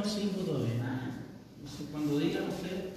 5 todavía. No sé, cuando digan ustedes.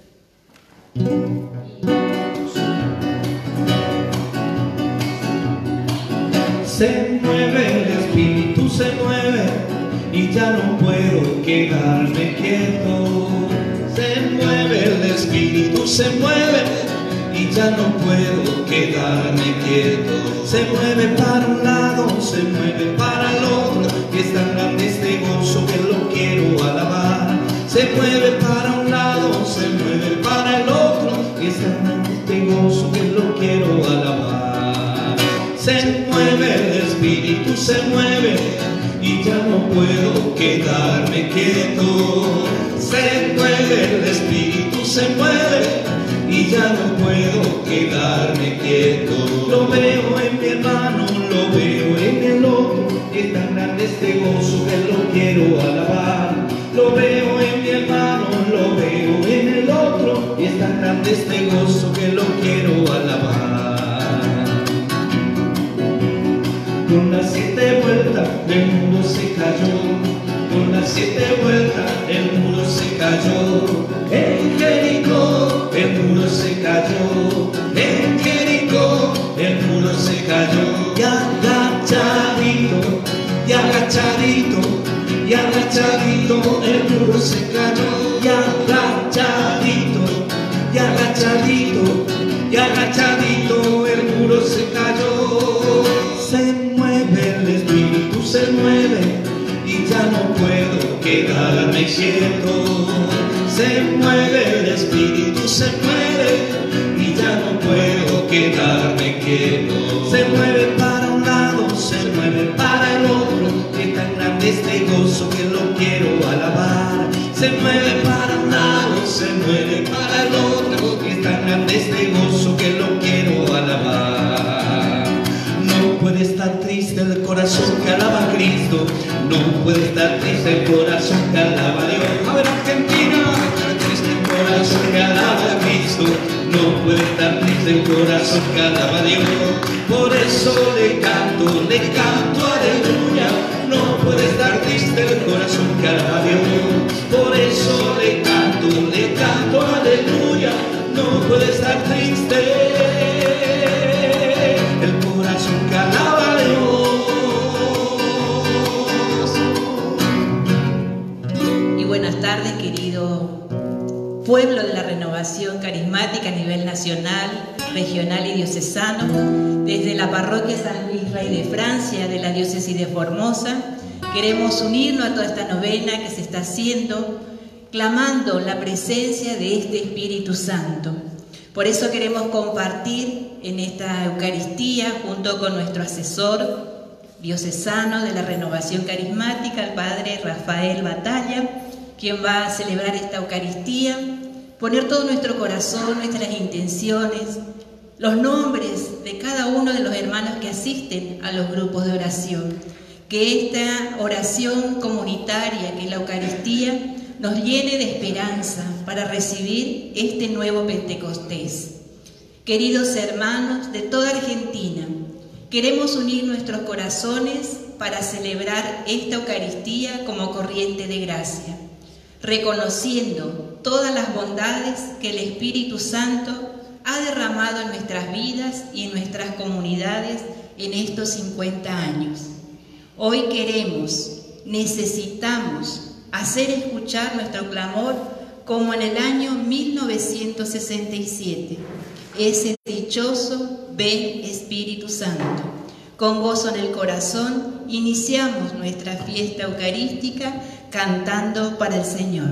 Se mueve, el espíritu se mueve y ya no puedo quedarme quieto. Se mueve, el espíritu se mueve y ya no puedo quedarme quieto. Se mueve para un lado, se mueve para el otro, y es tan grande este gozo que lo quiero alabar. Se mueve para un lado, se mueve para el otro, y es tan grande este gozo que lo quiero alabar. Se mueve, el espíritu se mueve y ya no puedo quedarme quieto. Se mueve, el espíritu se mueve y ya no puedo quedarme quieto. Lo veo en mi hermano, lo veo en el otro, es tan grande este gozo que lo quiero alabar. Lo veo en mi hermano, lo veo en el otro, y es tan grande este gozo que lo quiero alabar. Con las 7 vueltas el mundo se cayó, con las 7 vueltas el muro se cayó. En Jericó el muro se cayó, en Jericó el muro se cayó. Y agachadito, y agachadito, y agachadito el muro se cayó. Y agachadito, y agachadito, y agachadito el muro se cayó. Se mueve, el espíritu se mueve y ya no puedo quedarme quieto. Se mueve, el espíritu se mueve y ya no puedo quedarme quieto. Se mueve para un lado, se mueve para el otro, es tan grande este gozo que lo quiero alabar. Se mueve para un lado, se mueve para el otro, es tan grande este gozo que lo quiero alabar. No puede estar triste el corazón que alaba a Cristo, no puede estar triste el corazón que alaba a Dios. A ver, Argentina, no puede estar triste el corazón que alaba a Cristo, no puede estar triste el corazón que alaba a Dios. Por eso le canto aleluya. No puede estar triste el corazón que alaba a Dios. Por eso le canto aleluya. No puede estar triste el corazón que alaba a Dios. Y buenas tardes, querido pueblo de la Renovación Carismática a nivel nacional, regional y diocesano. Desde la parroquia San Luis Rey de Francia, de la diócesis de Formosa, queremos unirnos a toda esta novena que se está haciendo, clamando la presencia de este Espíritu Santo. Por eso queremos compartir en esta Eucaristía junto con nuestro asesor diocesano de la Renovación Carismática, el Padre Rafael Batalla, quien va a celebrar esta Eucaristía, poner todo nuestro corazón, nuestras intenciones, los nombres de cada uno de los hermanos que asisten a los grupos de oración. Que esta oración comunitaria, que es la Eucaristía, nos llene de esperanza para recibir este nuevo Pentecostés. Queridos hermanos de toda Argentina, queremos unir nuestros corazones para celebrar esta Eucaristía como corriente de gracia, reconociendo todas las bondades que el Espíritu Santo ha derramado en nuestras vidas y en nuestras comunidades en estos 50 años. Hoy queremos, necesitamos hacer escuchar nuestro clamor como en el año 1967, ese dichoso ven Espíritu Santo. Con gozo en el corazón iniciamos nuestra fiesta eucarística cantando para el Señor.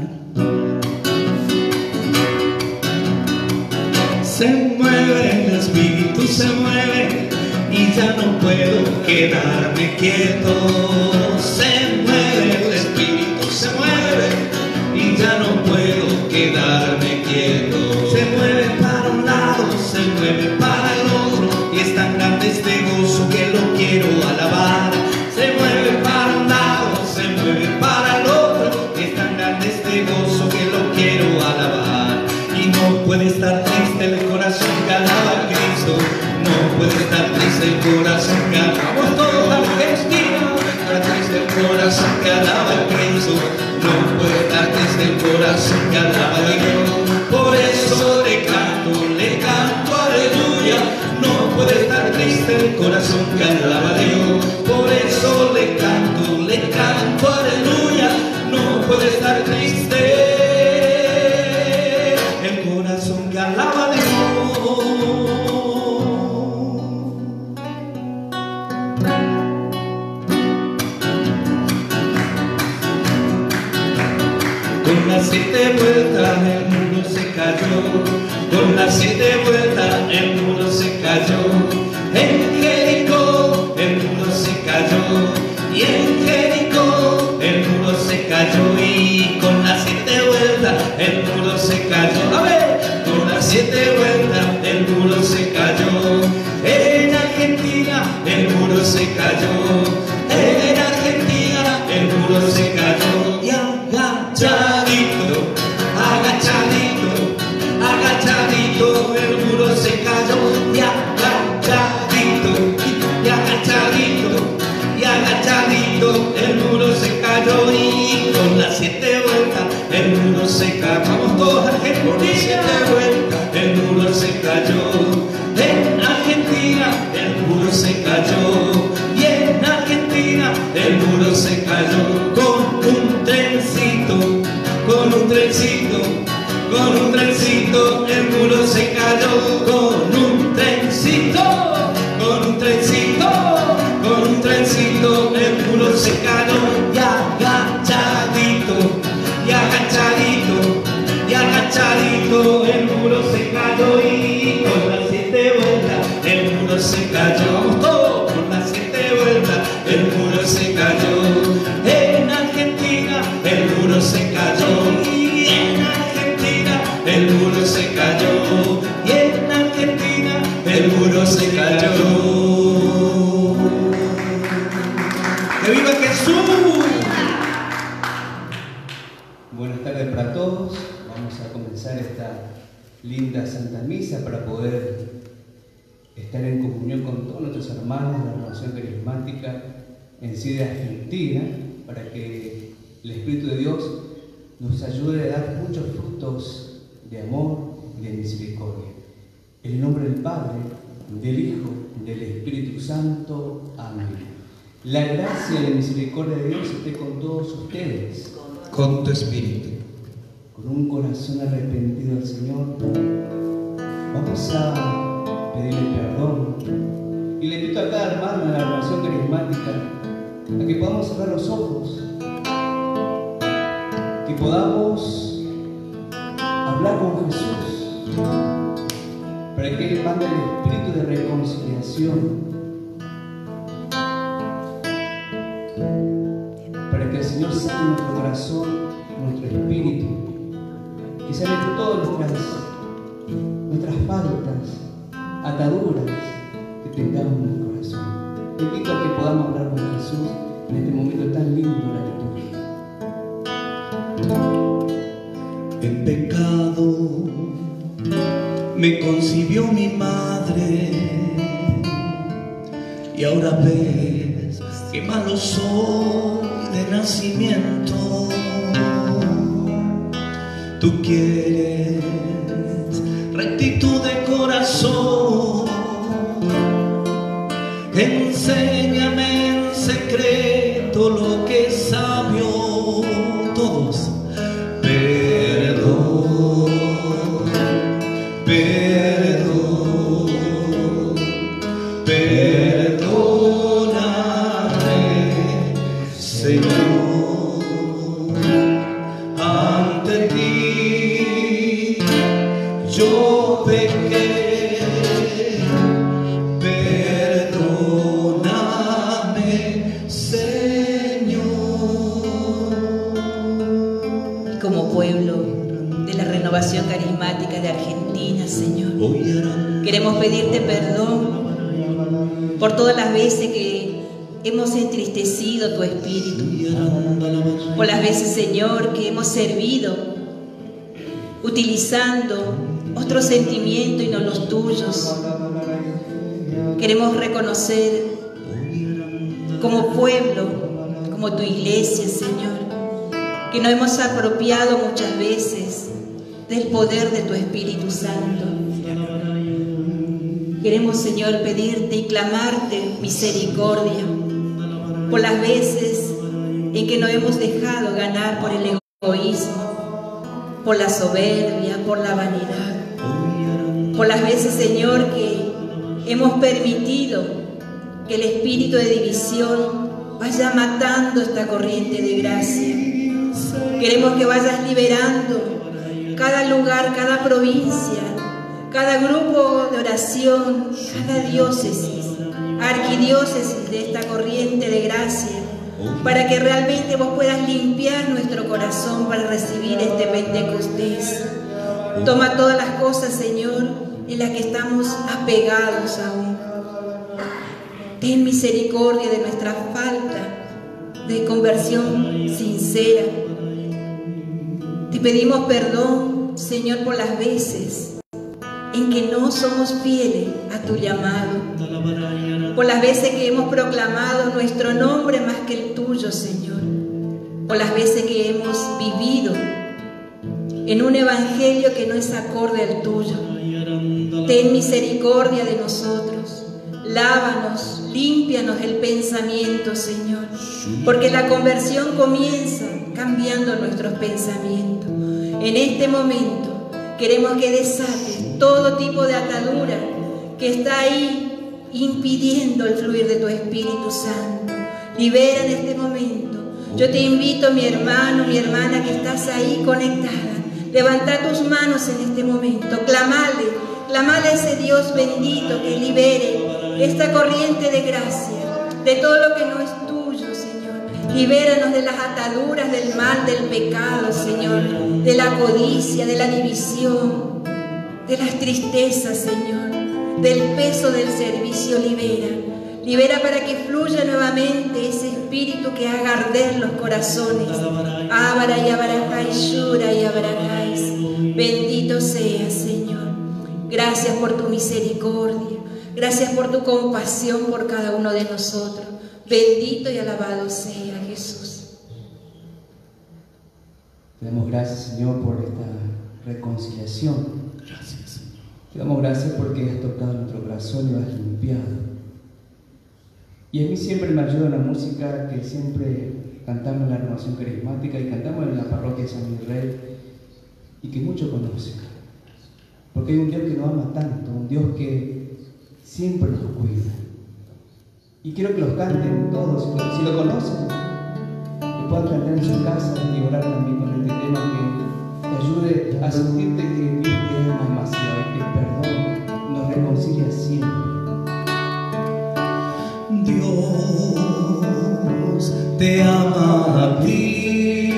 Se mueve, el espíritu se mueve y ya no puedo quedarme quieto. Se mueve, el espíritu se mueve y ya no puedo quedarme quieto. Se mueve para un lado, se mueve para el otro, y es tan grande este gozo que lo quiero alabar. Se mueve para un lado, se mueve para el otro, es tan grande este gozo que lo quiero alabar. Y no puede estar triste el corazón que alaba a Cristo, no puede estar triste el corazón que alaba a toda la Argentina. No puede estar triste el corazón que alaba a Cristo, no no puede estar triste el corazón que alaba a Dios. Por eso le canto aleluya. No puede estar triste el corazón que alaba a Dios. Por eso le canto aleluya. No puede estar triste el corazón que alaba a Dios. Con las 7 vueltas el mundo se cayó. Con las 7 vueltas el mundo se cayó. En Jericó el mundo se cayó. Y en Jericó el muro se cayó. Y con las 7 vueltas el muro se cayó. A ver, con las 7 vueltas el muro se cayó. En Argentina el muro se cayó. En Argentina el muro se cayó. Y agachadito, agachadito, agachadito el muro se cayó. Y agachadito, y agachadito, y agachadito el muro se cayó. Y con las 7 vueltas el muro se cayó. Vamos todos a Argentina. 7 vueltas el muro se cayó. En Argentina el muro se cayó. Y en Argentina el muro se cayó. Con un trencito, con un trencito, con un trencito el muro se cayó. Con un trencito, con un trencito, con un trencito el muro se cayó. Y agachadito, y agachadito, y agachadito el muro se cayó. Y con las 7 vueltas el muro se cayó. Vamos todos, con las 7 vueltas el muro se cayó. En Argentina el muro se cayó. Y en Argentina el muro se cayó. Y en Argentina el muro se cayó. ¡Que viva Jesús! Buenas tardes para todos. Vamos a comenzar esta linda Santa Misa para poder estar en comunión con todos nuestros hermanos de la Renovación Carismática en sí de Argentina, para que el Espíritu de Dios nos ayude a dar muchos frutos de amor y de misericordia. En el nombre del Padre, del Hijo, del Espíritu Santo. Amén. La gracia y la misericordia de Dios esté con todos ustedes. Con tu espíritu. Con un corazón arrepentido al Señor, vamos a pedirle perdón. Y le invito a cada hermano de la Renovación Carismática a que podamos cerrar los ojos, que podamos hablar con Jesús, para que Él mande el espíritu de reconciliación, para que el Señor sane nuestro corazón, nuestro espíritu, que sane todas nuestras faltas, ataduras que tengamos en el corazón. Te invito a que podamos hablar con Jesús en este momento tan lindo de la liturgia. En pecado me concibió mi madre, y ahora ves que malo soy de nacimiento. Tú quieres rectitud de corazón. Enséñame en secreto lo que es sabio. Todos. Perdón, perdón, perdóname, Señor. Ante ti yo pequé. Renovación Carismática de Argentina, Señor, queremos pedirte perdón por todas las veces que hemos entristecido tu espíritu, por las veces, Señor, que hemos servido utilizando otros sentimientos y no los tuyos. Queremos reconocer como pueblo, como tu iglesia, Señor, que nos hemos apropiado muchas veces del poder de tu Espíritu Santo. Queremos, Señor, pedirte y clamarte misericordia por las veces en que nos hemos dejado ganar por el egoísmo, por la soberbia, por la vanidad. Por las veces, Señor, que hemos permitido que el espíritu de división vaya matando esta corriente de gracia. Queremos que vayas liberando cada lugar, cada provincia, cada grupo de oración, cada diócesis, arquidiócesis de esta corriente de gracia, para que realmente vos puedas limpiar nuestro corazón para recibir este Pentecostés. Toma todas las cosas, Señor, en las que estamos apegados aún. Ten misericordia de nuestra falta de conversión sincera. Te pedimos perdón, Señor, por las veces en que no somos fieles a tu llamado, por las veces que hemos proclamado nuestro nombre más que el tuyo, Señor, por las veces que hemos vivido en un evangelio que no es acorde al tuyo. Ten misericordia de nosotros, lávanos, límpianos el pensamiento, Señor, porque la conversión comienza cambiando nuestros pensamientos. En este momento queremos que desates todo tipo de atadura que está ahí impidiendo el fluir de tu Espíritu Santo. Libera en este momento. Yo te invito, mi hermano, mi hermana que estás ahí conectada, levanta tus manos en este momento, clamale a ese Dios bendito que libere esta corriente de gracia, de todo lo que no es tuyo, Señor. Libéranos de las ataduras del mal, del pecado, Señor, de la codicia, de la división, de las tristezas, Señor, del peso del servicio. Libera para que fluya nuevamente ese espíritu que haga arder los corazones. Ábara y abarajai, shura y abarajai. Bendito seas, Señor. Gracias por tu misericordia. Gracias por tu compasión por cada uno de nosotros. Bendito y alabado sea Jesús. Te damos gracias, Señor, por esta reconciliación. Gracias, Señor. Te damos gracias porque has tocado nuestro corazón y lo has limpiado. Y a mí siempre me ayuda la música que siempre cantamos en la Renovación Carismática y cantamos en la parroquia de San Miguel y que muchos conocen. Porque hay un Dios que nos ama tanto, un Dios que siempre nos cuida. Y quiero que los canten todos, si lo conocen, que puedan cantar en su casa y orar también con este tema que te ayude a sentirte que Dios te ama demasiado y que el perdón nos reconcilia siempre. Dios te ama a ti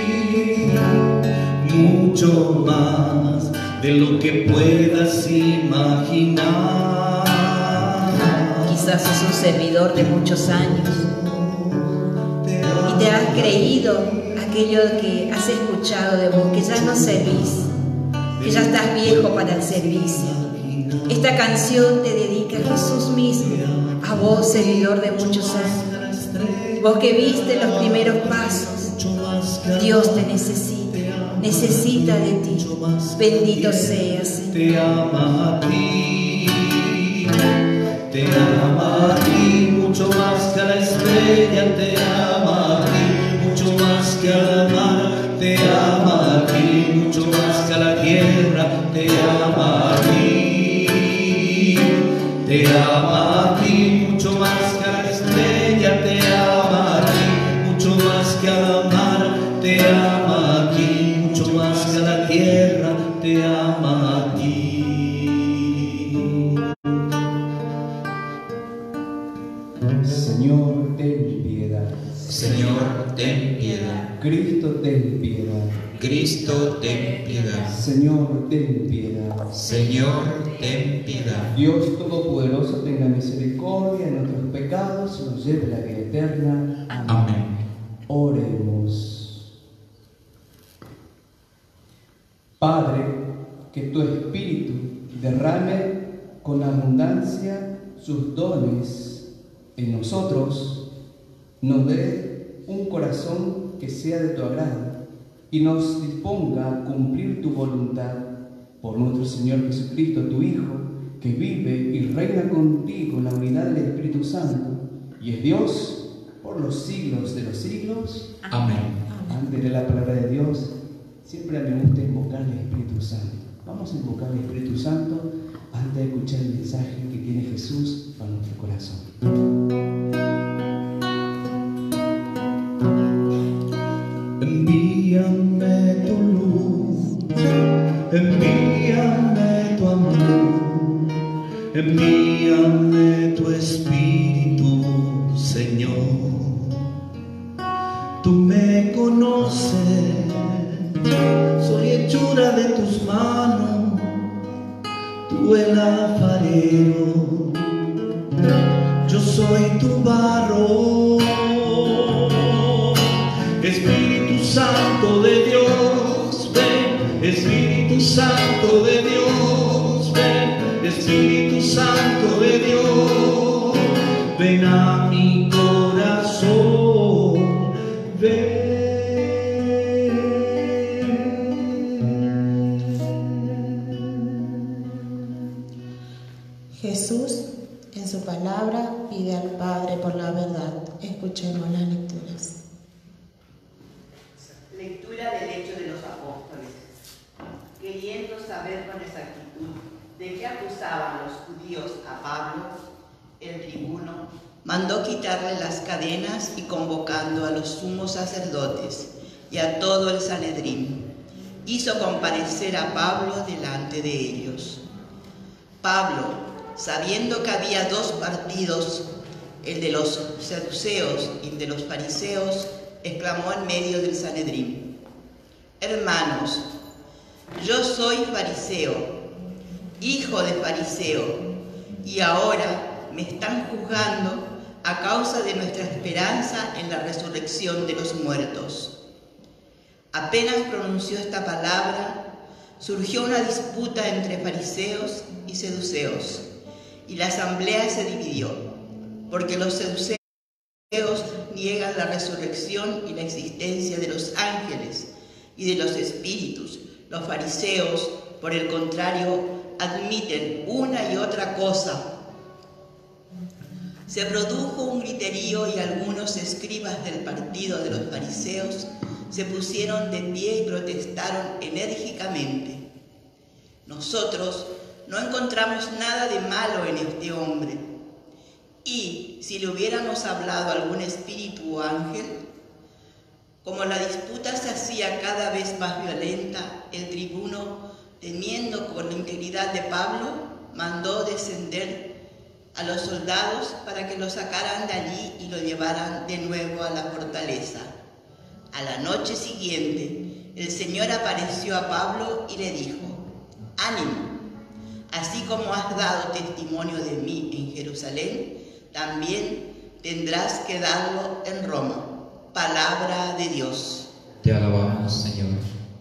mucho más de lo que puedas imaginar. Quizás sos un servidor de muchos años y te has creído aquello que has escuchado de vos, que ya no servís, que ya estás viejo para el servicio. Esta canción te dedica a Jesús mismo, a vos, servidor de muchos años. Vos que viste los primeros pasos, Dios te necesita de ti. Bendito seas, Señor. Te ama a ti, te ama a ti, mucho más que a la estrella, te ama a ti, mucho más que al mar, te ama a ti, mucho más que a la tierra, te ama a ti, te ama a ti, mucho más que a la estrella, te ama a ti, mucho más que al mar, te ama a ti, mucho más que a la tierra, te ama a ti. Señor, ten piedad. Señor, ten piedad. Cristo, ten piedad. Cristo, ten piedad. Señor, ten piedad. Señor, ten piedad. Dios Todopoderoso tenga misericordia de nuestros pecados y nos lleve a la vida eterna. Amén. Oremos. Padre, que tu Espíritu derrame con abundancia sus dones en nosotros, nos dé un corazón que sea de tu agrado y nos disponga a cumplir tu voluntad por nuestro Señor Jesucristo, tu Hijo, que vive y reina contigo en la unidad del Espíritu Santo y es Dios por los siglos de los siglos. Amén. Antes de la palabra de Dios, siempre me gusta invocar al Espíritu Santo. Vamos a invocar al Espíritu Santo antes de escuchar el mensaje que tiene Jesús para nuestro corazón. Envíame tu luz, envíame tu amor, envíame tu Espíritu, Señor. Tú me conoces, soy hechura de tus manos, tú el alfarero, yo soy tu barro. Espíritu Santo de Dios, ven, Espíritu Santo de Dios, ven, Espíritu Santo de Dios, ven a mi corazón, ven. Jesús, en su palabra, pide al Padre por la verdad. Escuchemos las lecturas. Lectura del Hecho de los Apóstoles. Queriendo saber con exactitud de qué acusaban los judíos a Pablo, el tribuno mandó quitarle las cadenas y, convocando a los sumos sacerdotes y a todo el Sanedrín, hizo comparecer a Pablo delante de ellos. Pablo, sabiendo que había dos partidos, el de los saduceos y el de los fariseos, exclamó en medio del Sanedrín: hermanos, yo soy fariseo, hijo de fariseo, y ahora me están juzgando a causa de nuestra esperanza en la resurrección de los muertos. Apenas pronunció esta palabra, surgió una disputa entre fariseos y saduceos, y la asamblea se dividió, porque los saduceos niegan la resurrección y la existencia de los ángeles y de los espíritus. Los fariseos, por el contrario, admiten una y otra cosa. Se produjo un griterío y algunos escribas del partido de los fariseos se pusieron de pie y protestaron enérgicamente: nosotros no encontramos nada de malo en este hombre. Y si le hubiéramos hablado a algún espíritu o ángel. Como la disputa se hacía cada vez más violenta, el tribuno, temiendo por la integridad de Pablo, mandó descender a los soldados para que lo sacaran de allí y lo llevaran de nuevo a la fortaleza. A la noche siguiente, el Señor apareció a Pablo y le dijo: ánimo, así como has dado testimonio de mí en Jerusalén, también tendrás que darlo en Roma. Palabra de Dios. Te alabamos, Señor.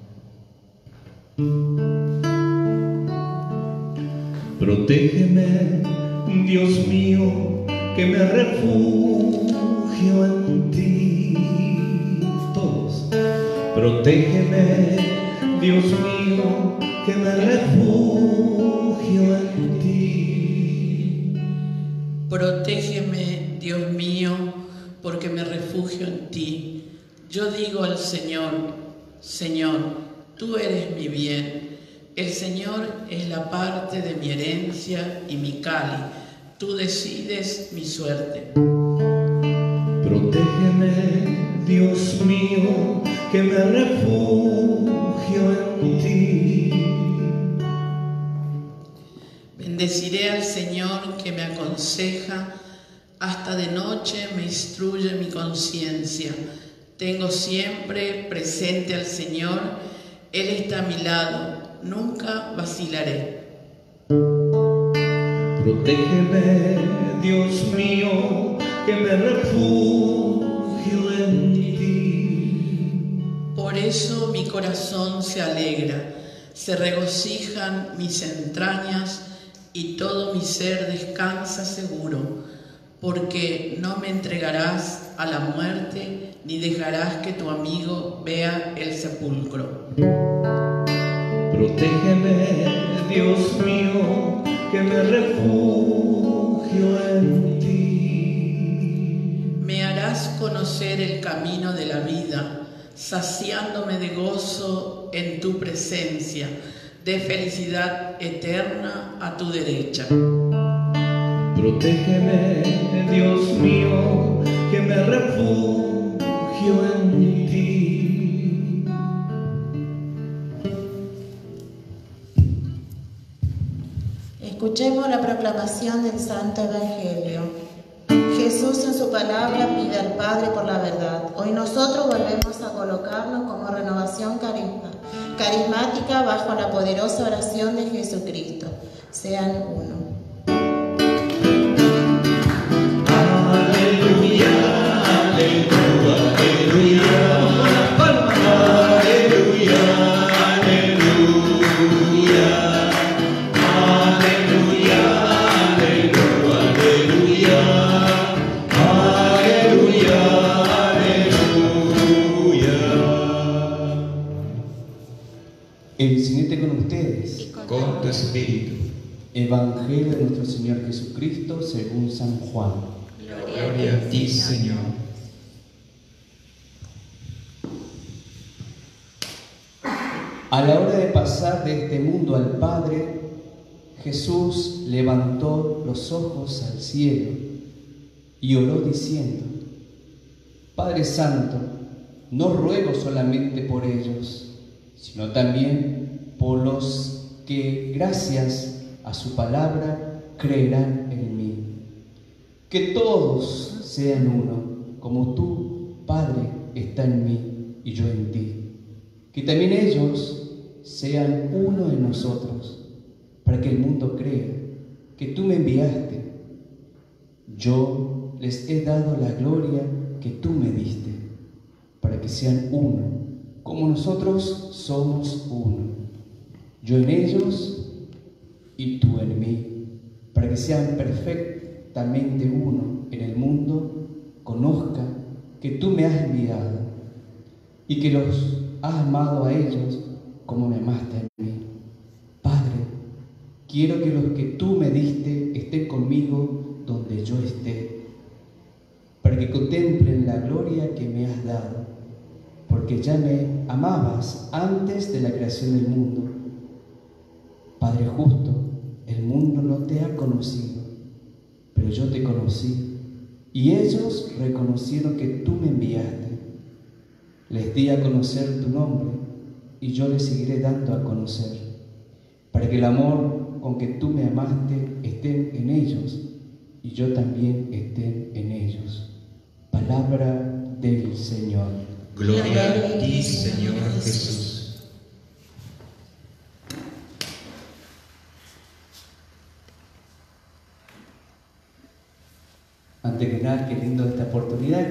Protégeme, Dios mío, que me refugio en ti. Todos. Protégeme, Dios mío, que me refugio en ti. Protégeme, Dios mío, porque me refugio en ti. Yo digo al Señor: Señor, tú eres mi bien. El Señor es la parte de mi herencia y mi cáliz. Tú decides mi suerte. Protégeme, Dios mío, que me refugio en ti. Bendeciré al Señor que me aconseja. Hasta de noche me instruye mi conciencia. Tengo siempre presente al Señor. Él está a mi lado. Nunca vacilaré. Protégeme, Dios mío, que me refugio en ti. Por eso mi corazón se alegra, se regocijan mis entrañas y todo mi ser descansa seguro, porque no me entregarás a la muerte, ni dejarás que tu amigo vea el sepulcro. Protégeme, Dios mío, que me refugio en ti. Me harás conocer el camino de la vida, saciándome de gozo en tu presencia, de felicidad eterna a tu derecha. Protégeme, Dios mío, que me refugio en ti. Escuchemos la proclamación del Santo Evangelio. Jesús en su palabra pide al Padre por la verdad. Hoy nosotros volvemos a colocarnos como renovación carismática bajo la poderosa oración de Jesucristo. Sean uno. Aleluya, aleluya, aleluya, aleluya, aleluya, aleluya, aleluya, aleluya, aleluya. El Señor esté con ustedes. Con tu espíritu. Evangelio de nuestro Señor Jesucristo según San Juan. Gloria a ti, Señor. A la hora de pasar de este mundo al Padre, Jesús levantó los ojos al cielo y oró diciendo: Padre Santo, no ruego solamente por ellos, sino también por los que, gracias a su palabra, creerán en mí. Que todos sean uno, como tú, Padre, está en mí y yo en ti. Que también ellos sean uno en nosotros, para que el mundo crea que tú me enviaste. Yo les he dado la gloria que tú me diste, para que sean uno, como nosotros somos uno. Yo en ellos y tú en mí, para que sean perfectamente uno en el mundo, conozca que tú me has enviado y que los has amado a ellos como me amaste a mí. Padre, quiero que los que tú me diste estén conmigo donde yo esté, para que contemplen la gloria que me has dado, porque ya me amabas antes de la creación del mundo. Padre justo, el mundo no te ha conocido, pero yo te conocí, y ellos reconocieron que tú me enviaste. Les di a conocer tu nombre, y yo les seguiré dando a conocer, para que el amor con que tú me amaste esté en ellos, y yo también esté en ellos. Palabra del Señor. Gloria a ti, Señor Jesús. Antes que nada, qué lindo esta oportunidad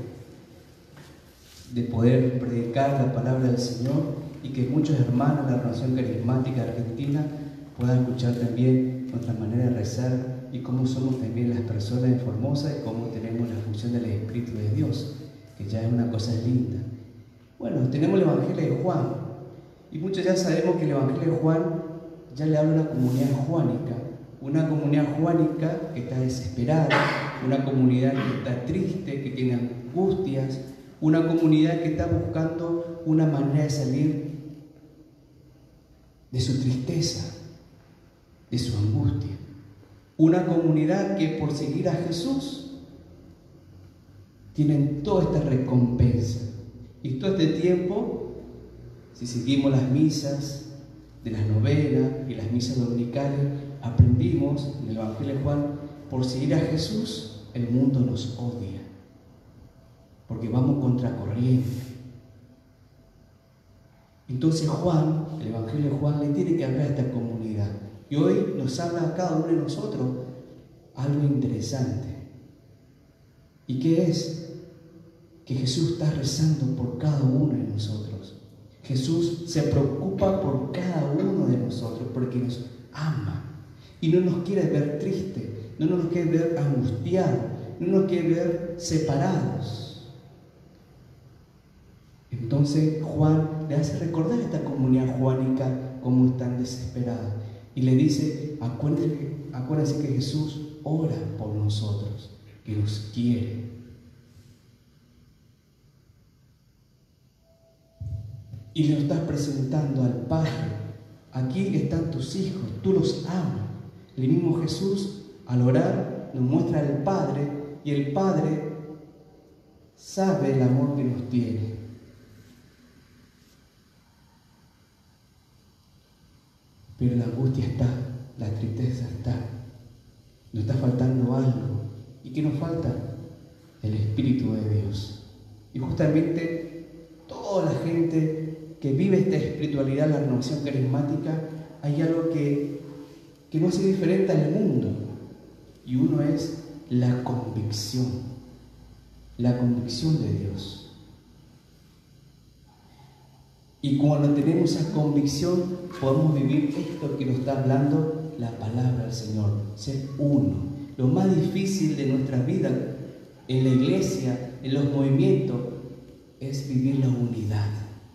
de poder predicar la palabra del Señor y que muchos hermanos de la Renovación Carismática Argentina puedan escuchar también nuestra manera de rezar y cómo somos también las personas en Formosa y cómo tenemos la función del Espíritu de Dios, que ya es una cosa linda. Bueno, tenemos el Evangelio de Juan y muchos ya sabemos que el Evangelio de Juan ya le habla a una comunidad juánica que está desesperada, una comunidad que está triste, que tiene angustias, una comunidad que está buscando una manera de salir de su tristeza, de su angustia. Una comunidad que por seguir a Jesús tienen toda esta recompensa. Y todo este tiempo, si seguimos las misas de las novenas y las misas dominicales, aprendimos en el Evangelio de Juan, por seguir a Jesús, el mundo nos odia, porque vamos contracorriente. Entonces Juan, el Evangelio de Juan, le tiene que hablar a esta comunidad. Y hoy nos habla a cada uno de nosotros algo interesante. ¿Y qué es? Que Jesús está rezando por cada uno de nosotros. Jesús se preocupa por cada uno de nosotros porque nos ama y no nos quiere ver tristes, no nos quiere ver angustiados, no nos quiere ver separados. Entonces Juan le hace recordar a esta comunidad juánica cómo están desesperados. Y le dice, acuérdense que Jesús ora por nosotros, que nos quiere. Y le estás presentando al Padre. Aquí están tus hijos, tú los amas. El mismo Jesús, al orar, nos muestra al Padre, y el Padre sabe el amor que nos tiene. Pero la angustia está, la tristeza está. Nos está faltando algo. ¿Y qué nos falta? El Espíritu de Dios. Y justamente toda la gente que vive esta espiritualidad, la renovación carismática, hay algo que no hace diferente al mundo. Y uno es la convicción de Dios. Y cuando tenemos esa convicción, podemos vivir esto que nos está hablando la palabra del Señor, ser uno. Lo más difícil de nuestra vida en la iglesia, en los movimientos, es vivir la unidad.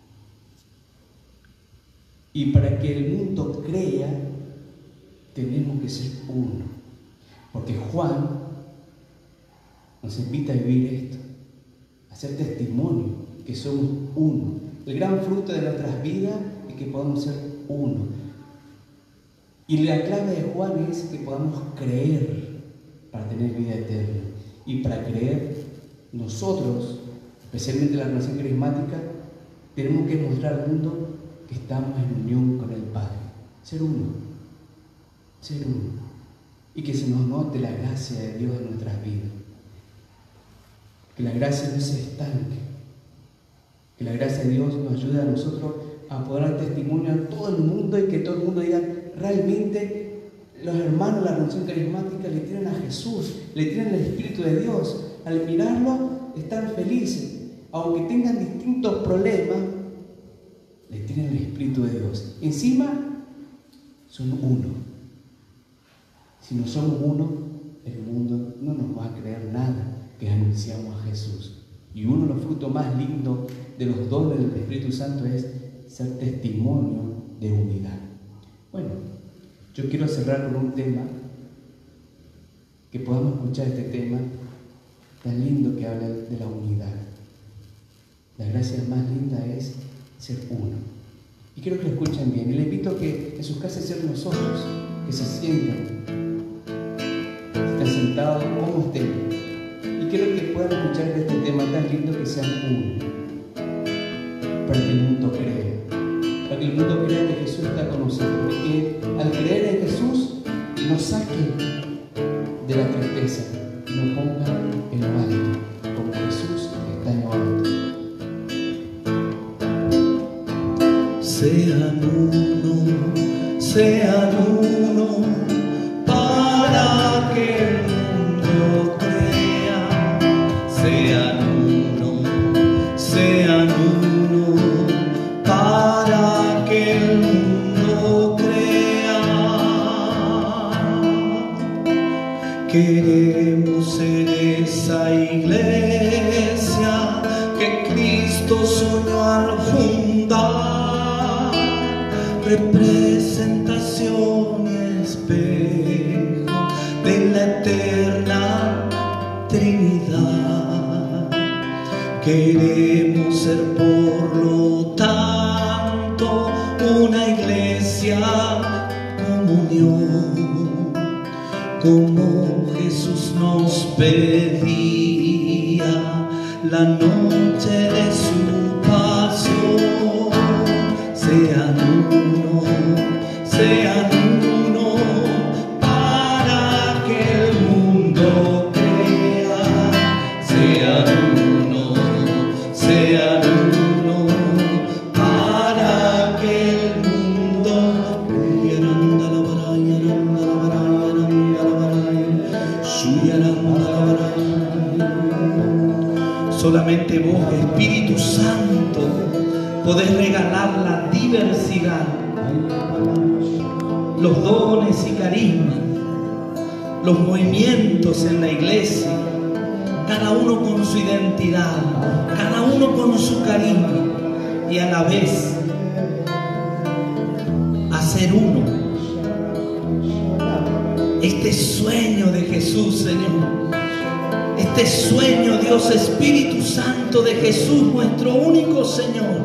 Y para que el mundo crea, tenemos que ser uno. Porque Juan nos invita a vivir esto, a hacer testimonio que somos uno. El gran fruto de nuestras vidas es que podamos ser uno. Y la clave de Juan es que podamos creer para tener vida eterna. Y para creer, nosotros, especialmente la renovación carismática, tenemos que mostrar al mundo que estamos en unión con el Padre. Ser uno. Ser uno. Y que se nos note la gracia de Dios en nuestras vidas. Que la gracia no se estanque. Que la gracia de Dios nos ayude a nosotros a poder dar testimonio a todo el mundo, y que todo el mundo diga, realmente los hermanos de la renovación carismática le tienen a Jesús, le tienen el Espíritu de Dios. Al mirarlo están felices. Aunque tengan distintos problemas, le tienen el Espíritu de Dios. Encima, son uno. Si no somos uno, el mundo no nos va a creer nada que anunciamos a Jesús. Y uno de los frutos más lindos de los dones del Espíritu Santo es ser testimonio de unidad. Bueno, yo quiero cerrar con un tema, que podamos escuchar este tema tan lindo que habla de la unidad. La gracia más linda es ser uno. Y quiero que lo escuchen bien. Y les invito a que en sus casas sean nosotros, que se sientan, estén sentados como estén. Y quiero que puedan escuchar este tema tan lindo, que sean uno. Para que el mundo crea. Para que el mundo crea que Jesús está con nosotros. Y que al creer en Jesús nos saque de la tristeza y nos ponga en lo alto, como Jesús está en lo alto. Sean uno, para que el mundo crea. Sean uno, para que el mundo crea. Queremos ser esa iglesia que Cristo soñó al fundar, representación y espejo de la eterna Trinidad. Queremos ser, por lo tanto, una iglesia comunión, como Jesús nos pedía la noche de su pasión. Sean uno, para que el mundo crea. Sean uno, para que el mundo crea. Solamente vos, Espíritu Santo, podés regalar la diversidad, los dones y carismas, los movimientos en la iglesia, cada uno con su identidad, cada uno con su carisma. y a la vez hacer uno. Este sueño de Jesús, Señor, este sueño, Dios Espíritu Santo de Jesús, nuestro único Señor,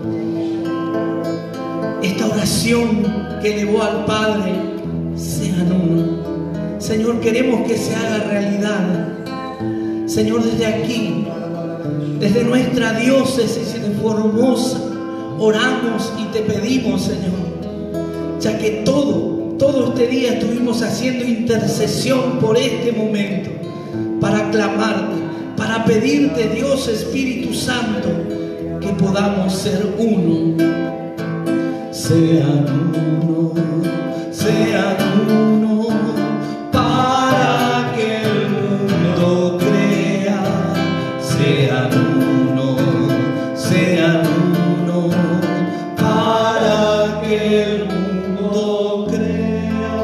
esta oración que elevó al Padre, sean uno. Señor, queremos que se haga realidad. Señor, desde aquí, desde nuestra diócesis de Formosa, oramos y te pedimos, Señor, ya que todo este día estuvimos haciendo intercesión por este momento, para clamarte, para pedirte, Dios Espíritu Santo, que podamos ser uno. Sean uno, sean uno, para que el mundo crea. Sean uno, sean uno, para que el mundo crea.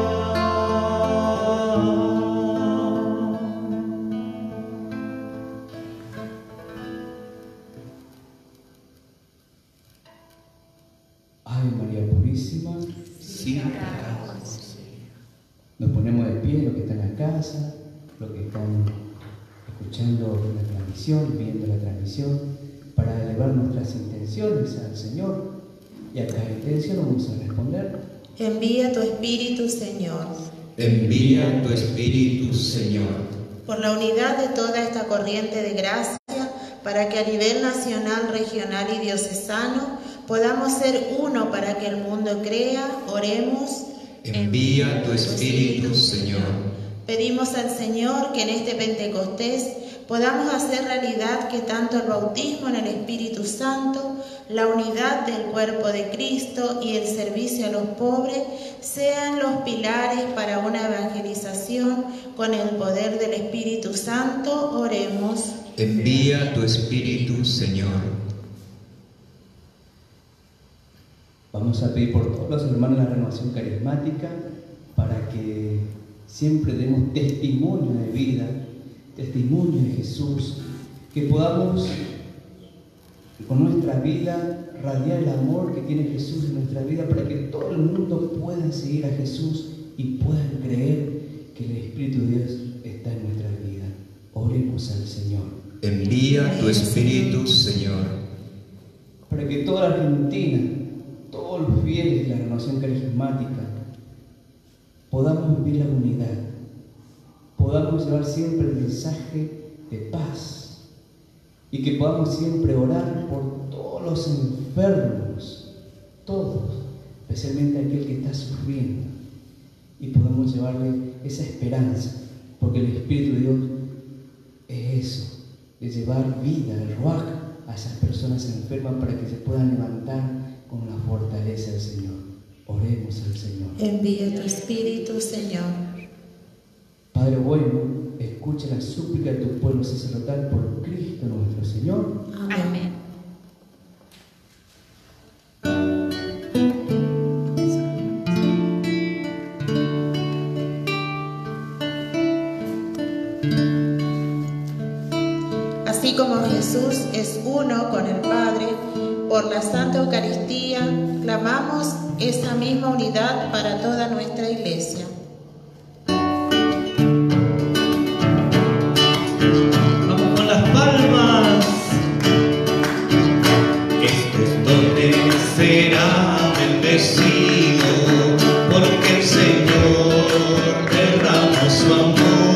Ave María Purísima, Sin pecado. nos ponemos de pie, los que están en la casa, los que están escuchando la transmisión, viendo la transmisión, para elevar nuestras intenciones al Señor. Y a cada intención vamos a responder. Envía tu Espíritu, Señor. Envía tu Espíritu, Señor. Por la unidad de toda esta corriente de gracia, para que a nivel nacional, regional y diocesano podamos ser uno para que el mundo crea, oremos. Envía tu Espíritu, Señor. Pedimos al Señor que en este Pentecostés podamos hacer realidad que tanto el bautismo en el Espíritu Santo, la unidad del cuerpo de Cristo y el servicio a los pobres sean los pilares para una evangelización con el poder del Espíritu Santo. Oremos. Envía tu Espíritu, Señor. Vamos a pedir por todos los hermanos de la renovación carismática para que siempre demos testimonio de vida, testimonio de Jesús, que podamos con nuestra vida radiar el amor que tiene Jesús en nuestra vida, para que todo el mundo pueda seguir a Jesús y puedan creer que el Espíritu de Dios está en nuestra vida. Oremos al Señor. Envía tu Espíritu, Señor. Para que toda la Argentina, todos los fieles de la renovación carismática, podamos vivir la unidad, podamos llevar siempre el mensaje de paz y que podamos siempre orar por todos los enfermos, todos, especialmente aquel que está sufriendo, y podamos llevarle esa esperanza, porque el Espíritu de Dios es eso, es llevar vida, el ruaj a esas personas enfermas para que se puedan levantar con la fortaleza del Señor. Oremos al Señor. Envía tu Espíritu, Señor. Padre bueno, escucha la súplica de tu pueblo sacerdotal por Cristo nuestro Señor. Amén. Así como Jesús es uno con el Padre, por la Santa Eucaristía clamamos esa misma unidad para toda nuestra Iglesia. Vamos con las palmas. Este donde será bendecido, porque el Señor derramó su amor.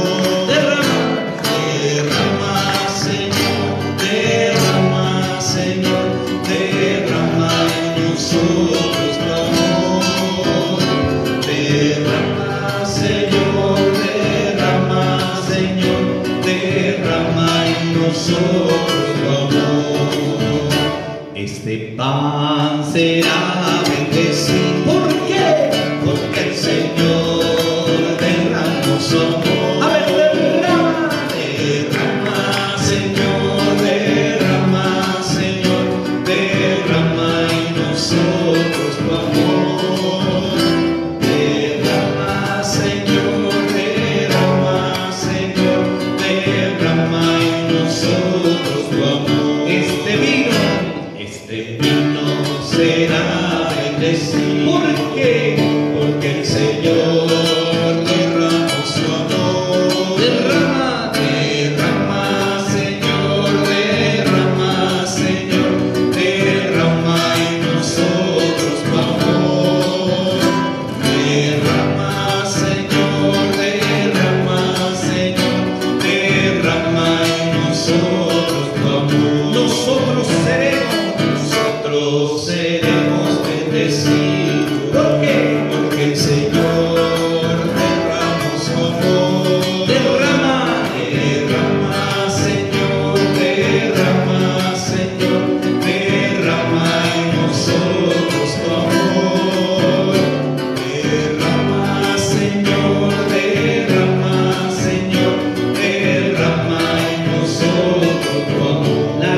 Este pan será bendecido. ¿Por qué? Porque el Señor derramó su amor. A ver, derrama. Derrama, Señor, derrama, Señor, derrama en nosotros tu amor. Derrama, Señor, derrama, Señor, derrama en nosotros tu amor. Este vino bendecir. ¿Por qué? Porque el Señor derramó su amor. Derrama, derrama, Señor, derrama, Señor, derrama en nosotros tu amor. Derrama, Señor, derrama, Señor, derrama en nosotros tu amor. Nosotros seremos bendecidos. ¿Por qué? Porque el Señor derramó su amor. Derrama, derrama, Señor, derrama, Señor, derrama en nosotros tu amor. Derrama, Señor, derrama, Señor, derrama en nosotros tu amor. La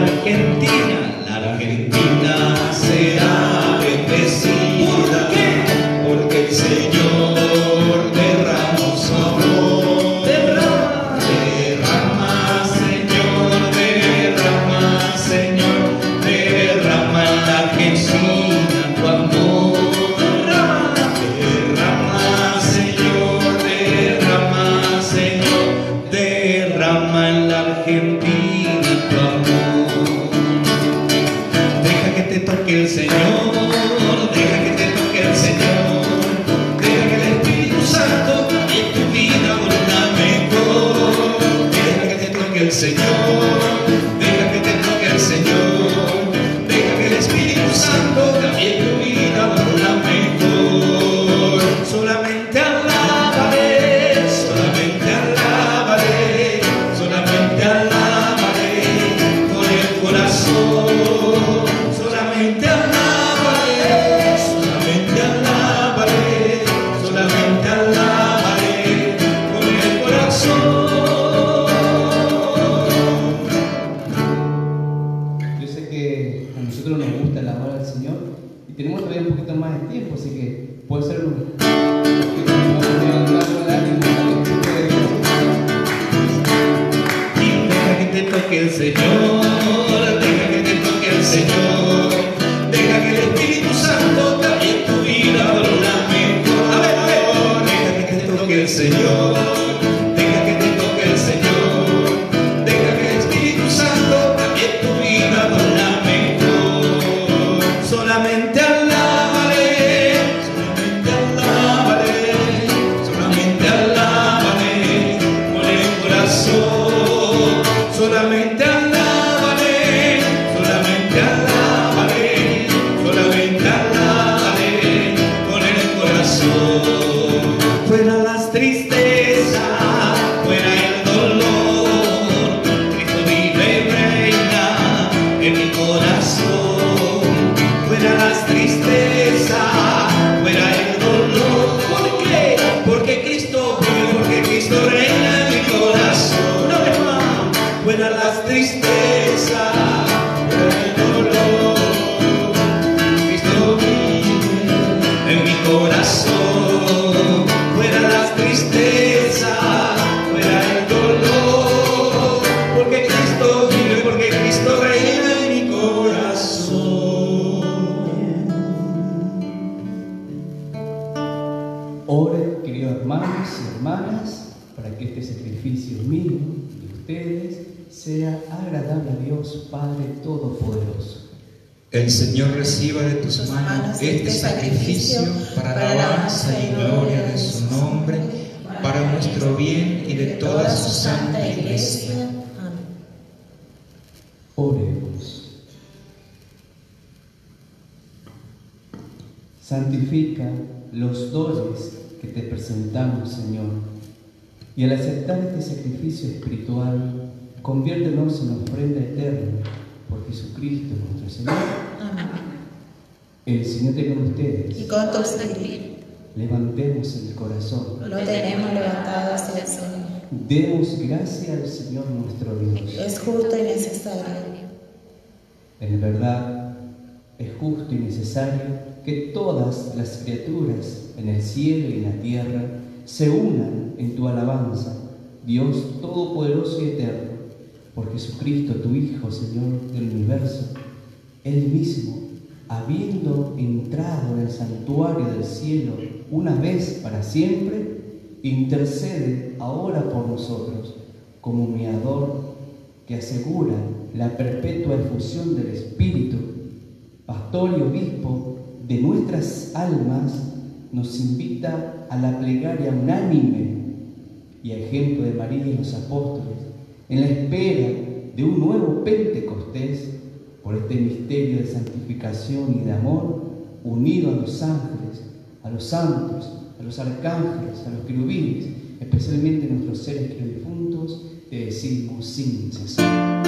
Argentina será bendecida. ¿Por qué? Porque el Señor derramó su amor. Derrama, derrama, Señor, derrama, Señor, derrama en la Argentina tu amor. Derrama, Señor, derrama, Señor, derrama en la Argentina tu amor. Deja que te toque el Señor, deja que te toque el Señor, deja que el Espíritu Santo cambie tu vida por una mejor. Deja que te toque el Señor, deja que te toque el Señor, deja que el Espíritu Santo cambie tu vida por una mejor. Solamente alábale, solamente alábale, solamente alábale con el corazón. Solamente alábale, solamente alábale, solamente alábale con el corazón. Yo sé que a nosotros nos gusta alabar al Señor y tenemos todavía un poquito más de tiempo, así que puede ser un Y deja que te toque el Señor, deja que te toque el Señor, deja que el Espíritu Santo cambie tu vida por una mejor. Deja que te toque el Señor, deja que te toque el Señor, deja que el Espíritu Santo cambie tu vida por una mejor. Solamente alábale, solamente alábale, solamente alábale con el corazón. Solamente alábale, solamente alábale, solamente alábale con el corazón. Fuera las tristezas, fuera el dolor, Cristo vive y reina en mi corazón. Fuera las tristezas, fuera el dolor. ¿Por qué? Porque Cristo vive, porque Cristo reina en mi corazón. Una vez más. Fuera las tristezas, fuera el dolor, Cristo vive en mi corazón. Fuera las tristezas, fuera el dolor, porque Cristo vive, porque Cristo reina en mi corazón. Oren, queridos hermanos y hermanas, para que este sacrificio mío de ustedes sea agradable a Dios Padre Todopoderoso. El Señor reciba de tus manos este sacrificio para la alabanza y gloria de su nombre, para nuestro bien y de toda su santa Iglesia. Amén. Oremos. Santifica los dones que te presentamos, Señor, y al aceptar este sacrificio espiritual, conviértenos en ofrenda eterna por Jesucristo nuestro Señor. Amén. El Señor esté con ustedes. Y con tu espíritu. Levantemos el corazón. Lo tenemos levantado hacia el Señor. Demos gracias al Señor nuestro Dios. Es justo y necesario. En verdad, es justo y necesario que todas las criaturas en el cielo y en la tierra se unan en tu alabanza, Dios Todopoderoso y Eterno, por Jesucristo, tu Hijo, Señor del universo, Él mismo, habiendo entrado en el santuario del cielo una vez para siempre, intercede ahora por nosotros como mediador que asegura la perpetua efusión del Espíritu. Pastor y obispo de nuestras almas, nos invita a la plegaria unánime y a ejemplo de María y los apóstoles, en la espera de un nuevo Pentecostés, por este misterio de santificación y de amor, unido a los ángeles, a los santos, a los arcángeles, a los querubines, especialmente nuestros seres queridos difuntos, te decimos sin cesar.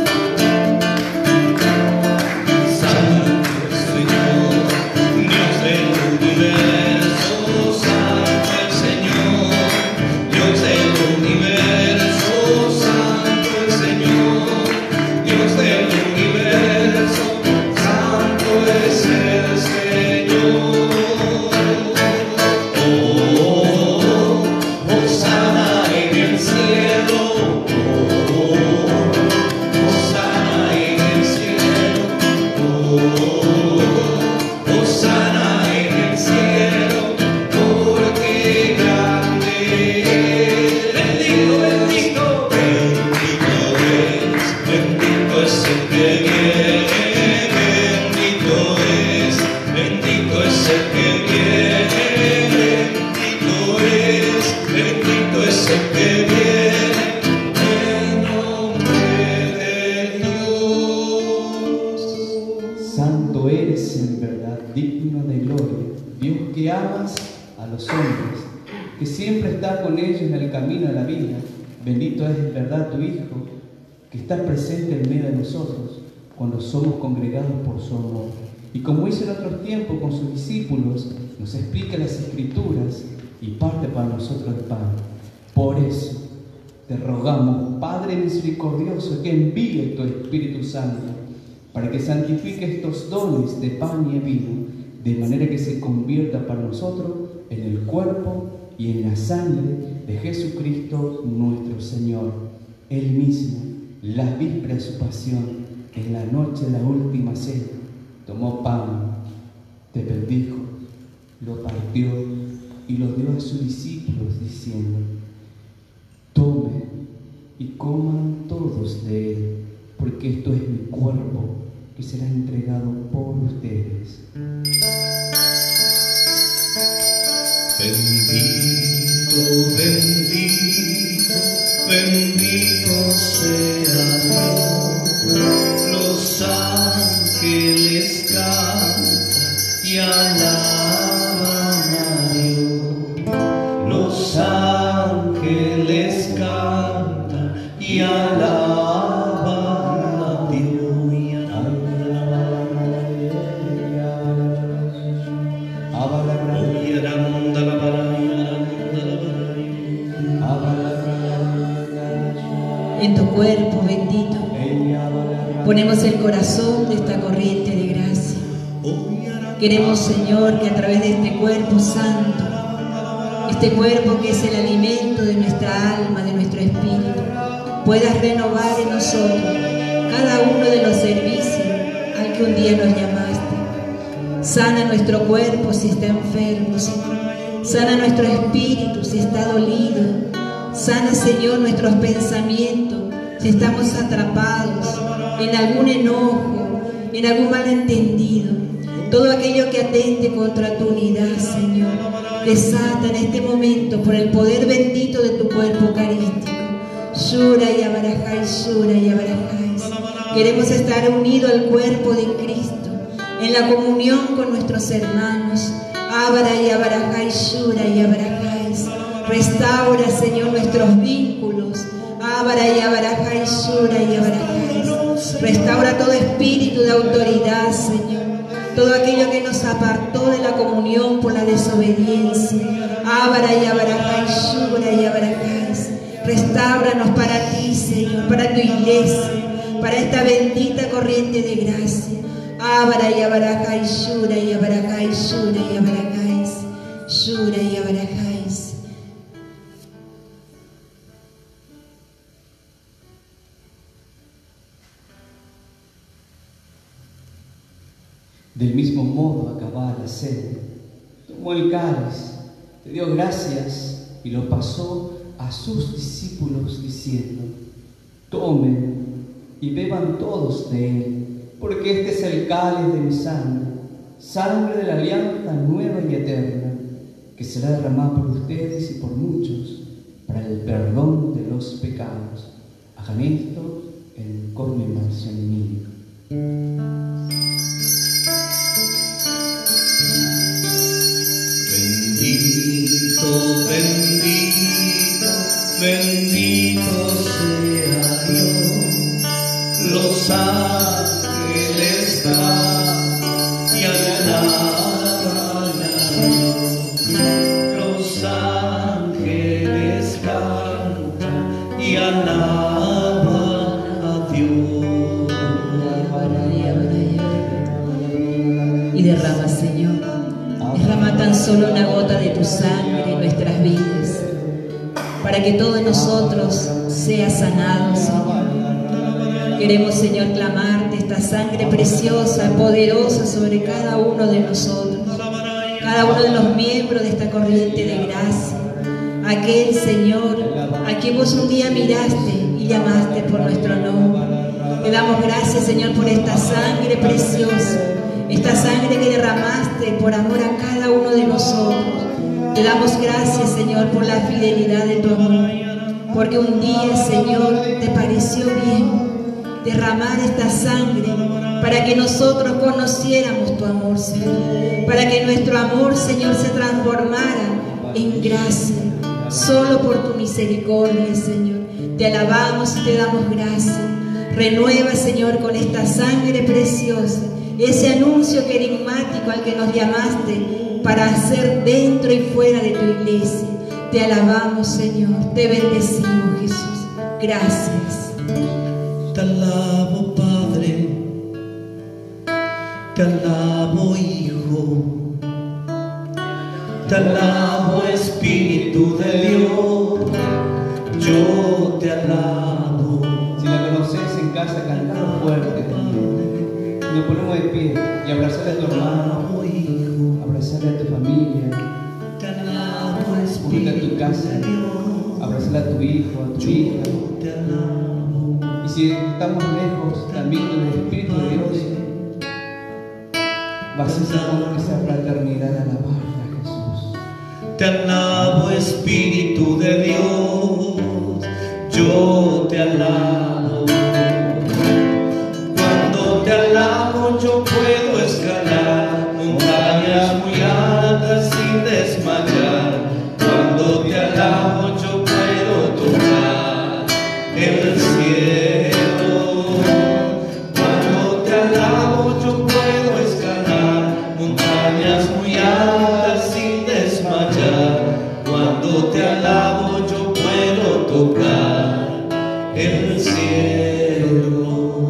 Santo eres en verdad, digno de gloria, Dios que amas a los hombres, que siempre está con ellos en el camino de la vida. Bendito es en verdad tu Hijo, que está presente en medio de nosotros cuando somos congregados por su amor. Y como hizo en otros tiempos con sus discípulos, nos explica las Escrituras y parte para nosotros el pan. Por eso te rogamos, Padre misericordioso, que envíe tu Espíritu Santo para que santifique estos dones de pan y vino, de manera que se convierta para nosotros en el cuerpo y en la sangre de Jesucristo nuestro Señor. Él mismo, las vísperas de su pasión, en la noche de la última cena, tomó pan, te bendijo, lo partió y lo dio a sus discípulos, diciendo: tomen y coman todos de él, porque esto es mi cuerpo, que será entregado por ustedes. Bendito, bendito, bendito sea Dios. Los ángeles cantan y alaban a Dios. Los ángeles cantan y alaban a Dios. En tu cuerpo bendito ponemos el corazón de esta corriente de gracia. Queremos, Señor, que a través de este cuerpo santo, este cuerpo que es el alimento de nuestra alma, de nuestro espíritu, puedas renovar en nosotros cada uno de los servicios al que un día nos llamaste. Sana nuestro cuerpo si está enfermo, Señor. Sana nuestro espíritu si está dolido. Sana, Señor, nuestros pensamientos si estamos atrapados en algún enojo, en algún malentendido. Todo aquello que atente contra tu unidad, Señor, desata en este momento por el poder bendito de tu cuerpo eucarístico. Shura y abarajai, Shura y abarajai. Queremos estar unidos al cuerpo de Cristo, en la comunión con nuestros hermanos. Abara y abarajai, Shura y abarajai. Restaura, Señor, nuestros vínculos. Abara y abarajai, Shura y abarajai. Restaura todo espíritu de autoridad, Señor. Todo aquello que nos apartó de la comunión por la desobediencia. Abara y abarajai, Shura y abarajai. Restáuranos para ti, Señor, para tu iglesia, para esta bendita corriente de gracia. Abara y abarajai, Shura y abarajai, Shura y abarajai. Shura y abarajai. Del mismo modo, acabada la cena, tomó el cáliz, te dio gracias y lo pasó a sus discípulos diciendo: tomen y beban todos de él, porque este es el cáliz de mi sangre, sangre de la alianza nueva y eterna, que será derramada por ustedes y por muchos para el perdón de los pecados. Hagan esto en conmemoración mía. Bendito, bendito, bendito sea Dios. Los ángeles cantan y alaban a Dios. Los ángeles cantan y alaban a Dios. Y derrama, Señor, derrama tan solo una gota de tu sangre en nuestras vidas, para que todos nosotros sea sanado, Señor. Queremos, Señor, clamarte esta sangre preciosa, poderosa sobre cada uno de nosotros, cada uno de los miembros de esta corriente de gracia. Aquel, Señor, a quien vos un día miraste y llamaste por nuestro nombre. Te damos gracias, Señor, por esta sangre preciosa, esta sangre que derramaste por amor a cada uno de nosotros. Te damos gracias, Señor, por la fidelidad de tu amor, porque un día, Señor, te pareció bien derramar esta sangre para que nosotros conociéramos tu amor, Señor, para que nuestro amor, Señor, se transformara en gracia, solo por tu misericordia, Señor. Te alabamos y te damos gracias. Renueva, Señor, con esta sangre preciosa ese anuncio querigmático al que nos llamaste para hacer dentro y fuera de tu iglesia. Te alabamos, Señor, te bendecimos, Jesús. Gracias. Te alabo, Padre, te alabo, Hijo, te alabo, Espíritu de Dios, yo te alabo. Si la conoces en casa, cantando fuerte. Nos ponemos de pie y abrazar a tu hermano, abrazar a tu familia, unirte a tu casa, abrazar a tu hijo, a tu hija. Y si estamos lejos también del Espíritu de Dios, vas a ser con esa fraternidad a alabarle a Jesús. Te alabo, Espíritu de Dios, yo te alabo. Cuando te alabo yo puedo escalar montañas muy altas sin desmayar. Cuando te alabo yo puedo tocar el cielo. Cuando te alabo yo puedo escalar montañas muy altas sin desmayar. Cuando te alabo yo puedo tocar el cielo.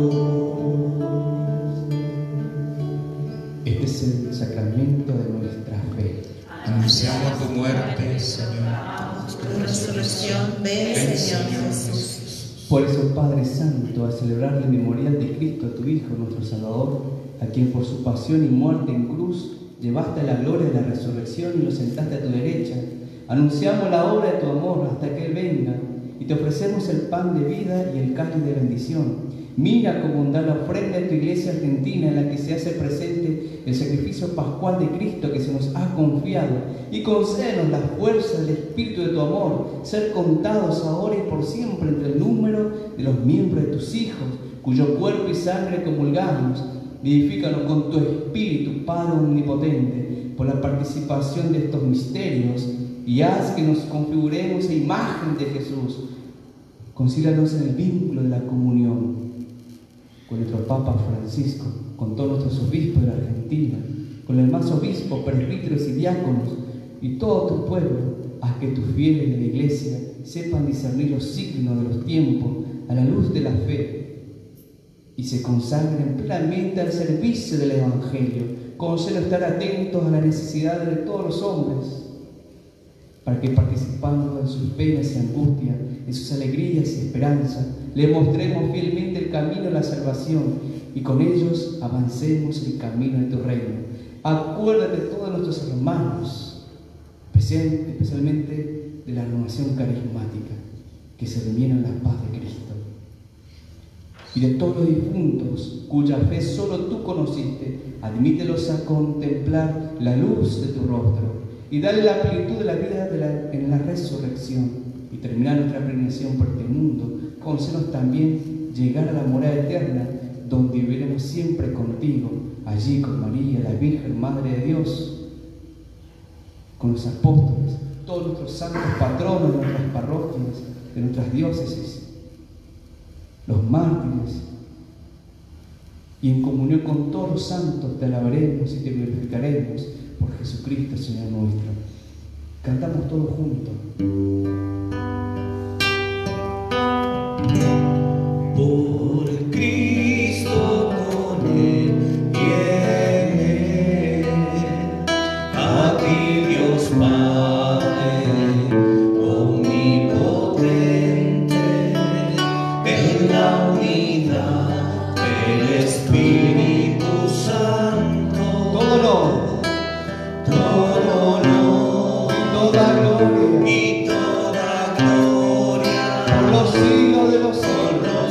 Este es el sacramento de nuestra fe. Anunciamos tu muerte, Señor. Tu resurrección, ven, Señor Jesús. Por eso, Padre Santo, al celebrar el memorial de Cristo, tu Hijo, nuestro Salvador, a quien por su pasión y muerte en cruz llevaste a la gloria de la resurrección y lo sentaste a tu derecha, anunciamos la obra de tu amor hasta que Él venga, y te ofrecemos el pan de vida y el cáliz de bendición. Mira con bondad la ofrenda de tu iglesia argentina, en la que se hace presente el sacrificio pascual de Cristo que se nos ha confiado, y concédenos la fuerza del Espíritu de tu amor, ser contados ahora y por siempre entre el número de los miembros de tus hijos, cuyo cuerpo y sangre comulgamos. Vivifícanos con tu Espíritu, Padre omnipotente, por la participación de estos misterios, y haz que nos configuremos a imagen de Jesús. Concílianos en el vínculo de la comunión con nuestro Papa Francisco, con todos nuestros obispos de la Argentina, con el más obispos, presbíteros y diáconos, y todo tu pueblo. Haz que tus fieles de la Iglesia sepan discernir los signos de los tiempos a la luz de la fe y se consagren plenamente al servicio del Evangelio. Concede estar atentos a las necesidades de todos los hombres, para que participando en sus penas y angustias en sus alegrías y esperanzas, le mostremos fielmente el camino a la salvación y con ellos avancemos el camino de tu reino. Acuérdate de todos nuestros hermanos, especialmente de la renovación carismática, que se reunieron en la paz de Cristo. Y de todos los difuntos cuya fe solo tú conociste, admítelos a contemplar la luz de tu rostro y dale la plenitud de la vida en la resurrección. Y terminar nuestra peregrinación por este mundo, concédenos también llegar a la morada eterna, donde viviremos siempre contigo, allí con María, la Virgen Madre de Dios, con los apóstoles, todos nuestros santos patronos de nuestras parroquias, de nuestras diócesis, los mártires, y en comunión con todos los santos te alabaremos y te glorificaremos por Jesucristo, Señor nuestro. Cantamos todos juntos. Por Cristo, con Él y en Él, a ti Dios Padre omnipotente, en la unidad del Espíritu Santo, todo honor, toda gloria y toda gloria por los siglos de los siglos.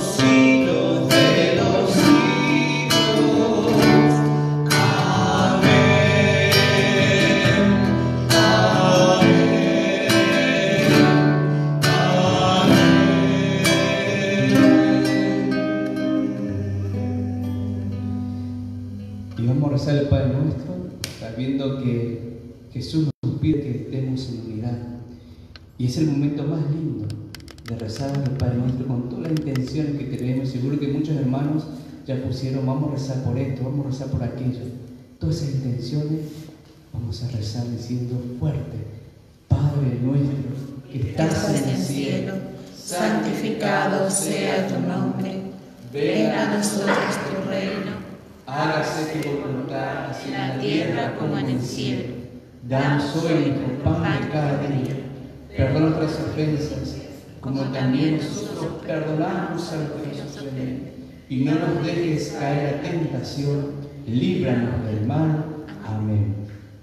Y vamos a rezar el Padre Nuestro, sabiendo que Jesús nos pide que estemos en unidad. Y es el momento más lindo de rezar el Padre Nuestro con todas las intenciones que tenemos. Seguro que muchos hermanos ya pusieron, vamos a rezar por esto, vamos a rezar por aquello. Todas esas intenciones vamos a rezar diciendo fuerte: Padre nuestro que estás en el cielo, santificado sea tu nombre. Venga a nosotros tu reino. hágase tu voluntad, así En la tierra como en el cielo. Danos hoy nuestro pan de cada día. Perdona nuestras ofensas, como también nosotros perdonamos a los que nos ofenden. Y no nos dejes caer a tentación, líbranos del mal. Amén.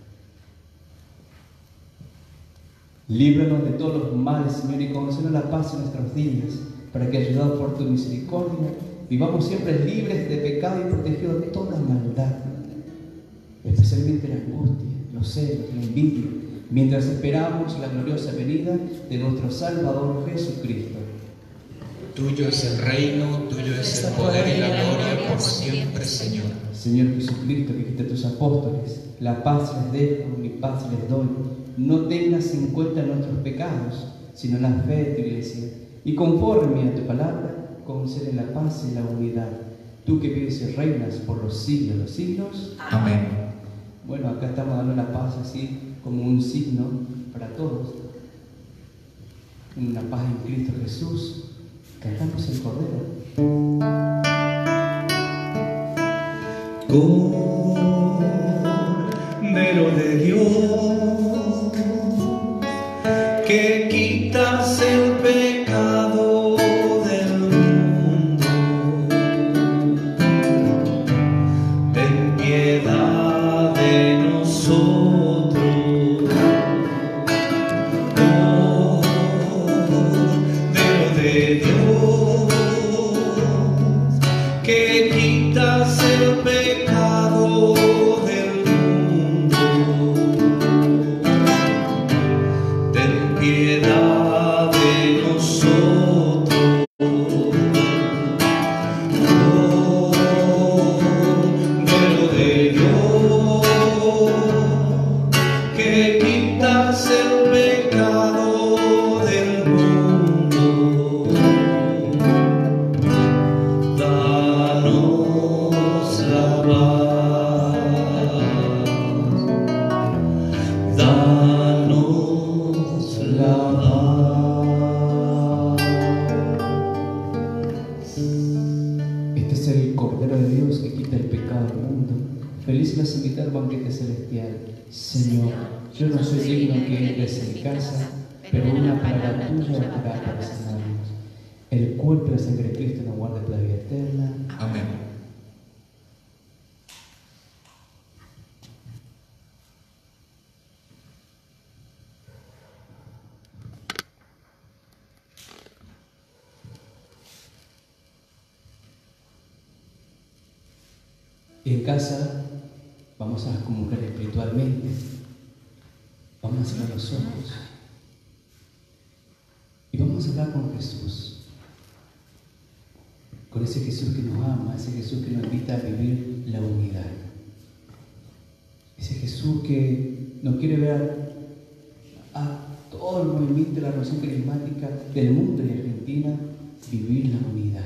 Líbranos de todos los males, Señor, y concédenos la paz en nuestros días, para que, ayudados por tu misericordia, vivamos siempre libres de pecado y protegidos de toda maldad, especialmente la angustia, los celos, la envidia, mientras esperamos la gloriosa venida de nuestro Salvador Jesucristo. Tuyo es el reino, tuyo es el poder y la gloria por siempre, Señor. Señor Jesucristo, que dijiste a tus apóstoles: la paz les dejo, mi paz les doy. No tengas en cuenta nuestros pecados, sino la fe de tu iglesia. Y conforme a tu palabra, concede la paz y la unidad. Tú que vives y reinas por los siglos de los siglos. Amén. Bueno, acá estamos dando la paz así como un signo para todos. Una paz en Cristo Jesús. Cantamos el Cordero. Cordero de Dios, que quitas el pecado del mundo, ten piedad de nosotros. Cordero de Dios, que quitas el pecado del mundo, ten piedad de nosotros. Cordero de Dios, que quitas el pecado del mundo, danos la paz, danos la paz. Este es el Cordero de Dios que quita el pecado del mundo. Feliz las invitar al banquete celestial. Señor, yo no soy digno que entres en mi casa, pero una palabra tuya bastará para sanarnos. El cuerpo y la sangre de Cristo nos guarde para la vida eterna. Amén. En casa vamos a comulgar espiritualmente. Vamos a cerrar los ojos y vamos a hablar con Jesús, con ese Jesús que nos ama, ese Jesús que nos invita a vivir la unidad, ese Jesús que nos quiere ver a todo el movimiento de la renovación carismática del mundo y de Argentina vivir la unidad.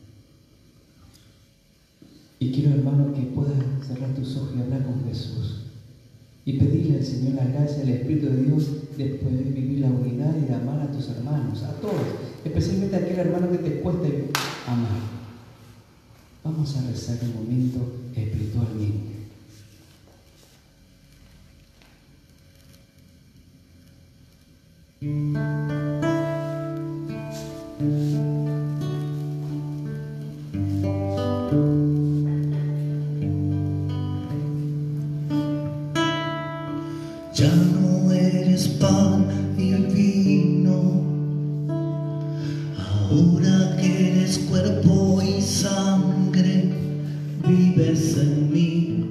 Y quiero, hermano, que puedas cerrar tus ojos y hablar con Jesús y pedirle al Señor la gracia del Espíritu de Dios de poder vivir la unidad y de amar a tus hermanos, a todos, especialmente a aquel hermano que te cuesta amar. Vamos a rezar un momento espiritualmente. Ya no eres pan y vino, ahora que eres cuerpo y sangre, vives en mí.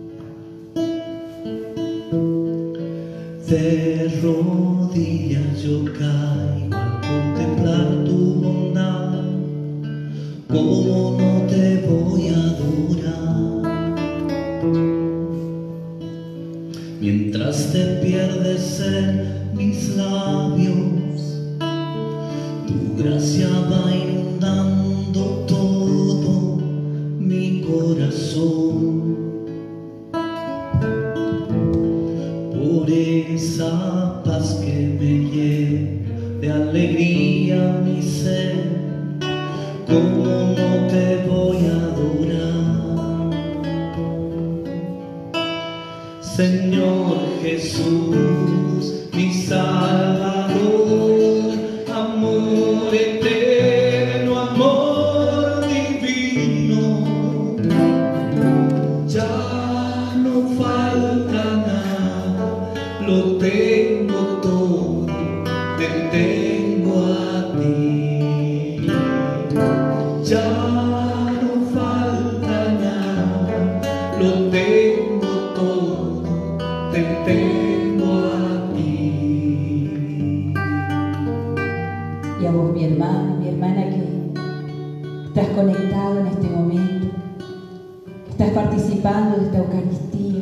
De rodillas yo caigo al contemplar tu bondad, ¿cómo no te voy a adorar? Mientras te pierdes en mis labios, tu gracia va inundando todo mi corazón. Por esa paz que me llena de alegría mi ser, ¿cómo no te voy a adorar? Señor Jesús, mi Salvador, amor eterno, amor divino, ya no falta nada, lo tengo todo, te tengo a ti. Ya no falta nada, lo tengo todo, te tengo a ti. Y a vos, mi hermano, mi hermana, que estás conectado en este momento, que estás participando de esta Eucaristía,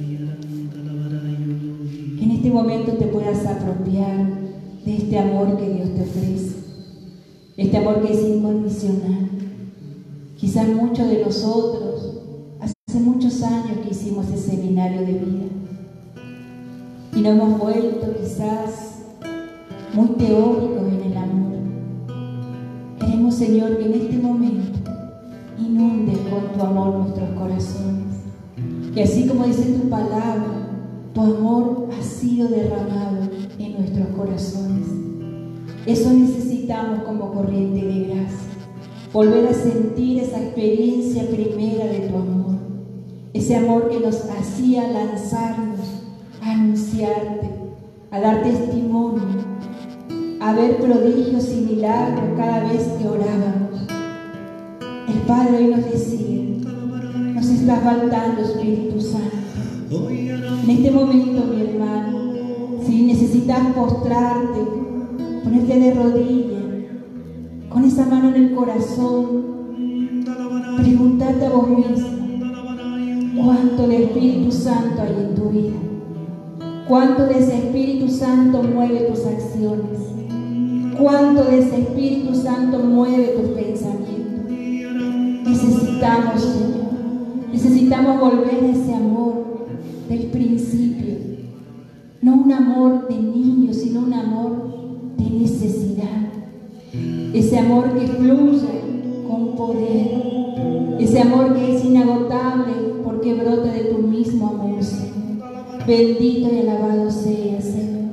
que en este momento te puedas apropiar de este amor que Dios te ofrece, este amor que es incondicional. Quizás muchos de nosotros, hace muchos años que hicimos ese seminario de vida y nos hemos vuelto quizás muy teóricos en el amor. Queremos, Señor, que en este momento inundes con tu amor nuestros corazones, que así como dice tu palabra, tu amor ha sido derramado en nuestros corazones. Eso necesitamos como corriente de gracia, volver a sentir esa experiencia primera de tu amor, ese amor que nos hacía lanzarnos a anunciarte, a dar testimonio, a ver prodigios y milagros cada vez que orábamos. El Padre hoy nos decía, nos está faltando Espíritu Santo. En este momento, mi hermano, si necesitas postrarte, ponerte de rodillas, con esa mano en el corazón, preguntarte a vos mismo, ¿cuánto de Espíritu Santo hay en tu vida? ¿Cuánto de ese Espíritu Santo mueve tus acciones? ¿Cuánto de ese Espíritu Santo mueve tus pensamientos? Necesitamos, Señor, necesitamos volver a ese amor del principio, no un amor de niño, sino un amor de necesidad, ese amor que fluye con poder, ese amor que es inagotable porque brota de tu mismo amor, Señor. Bendito y alabado sea, Señor.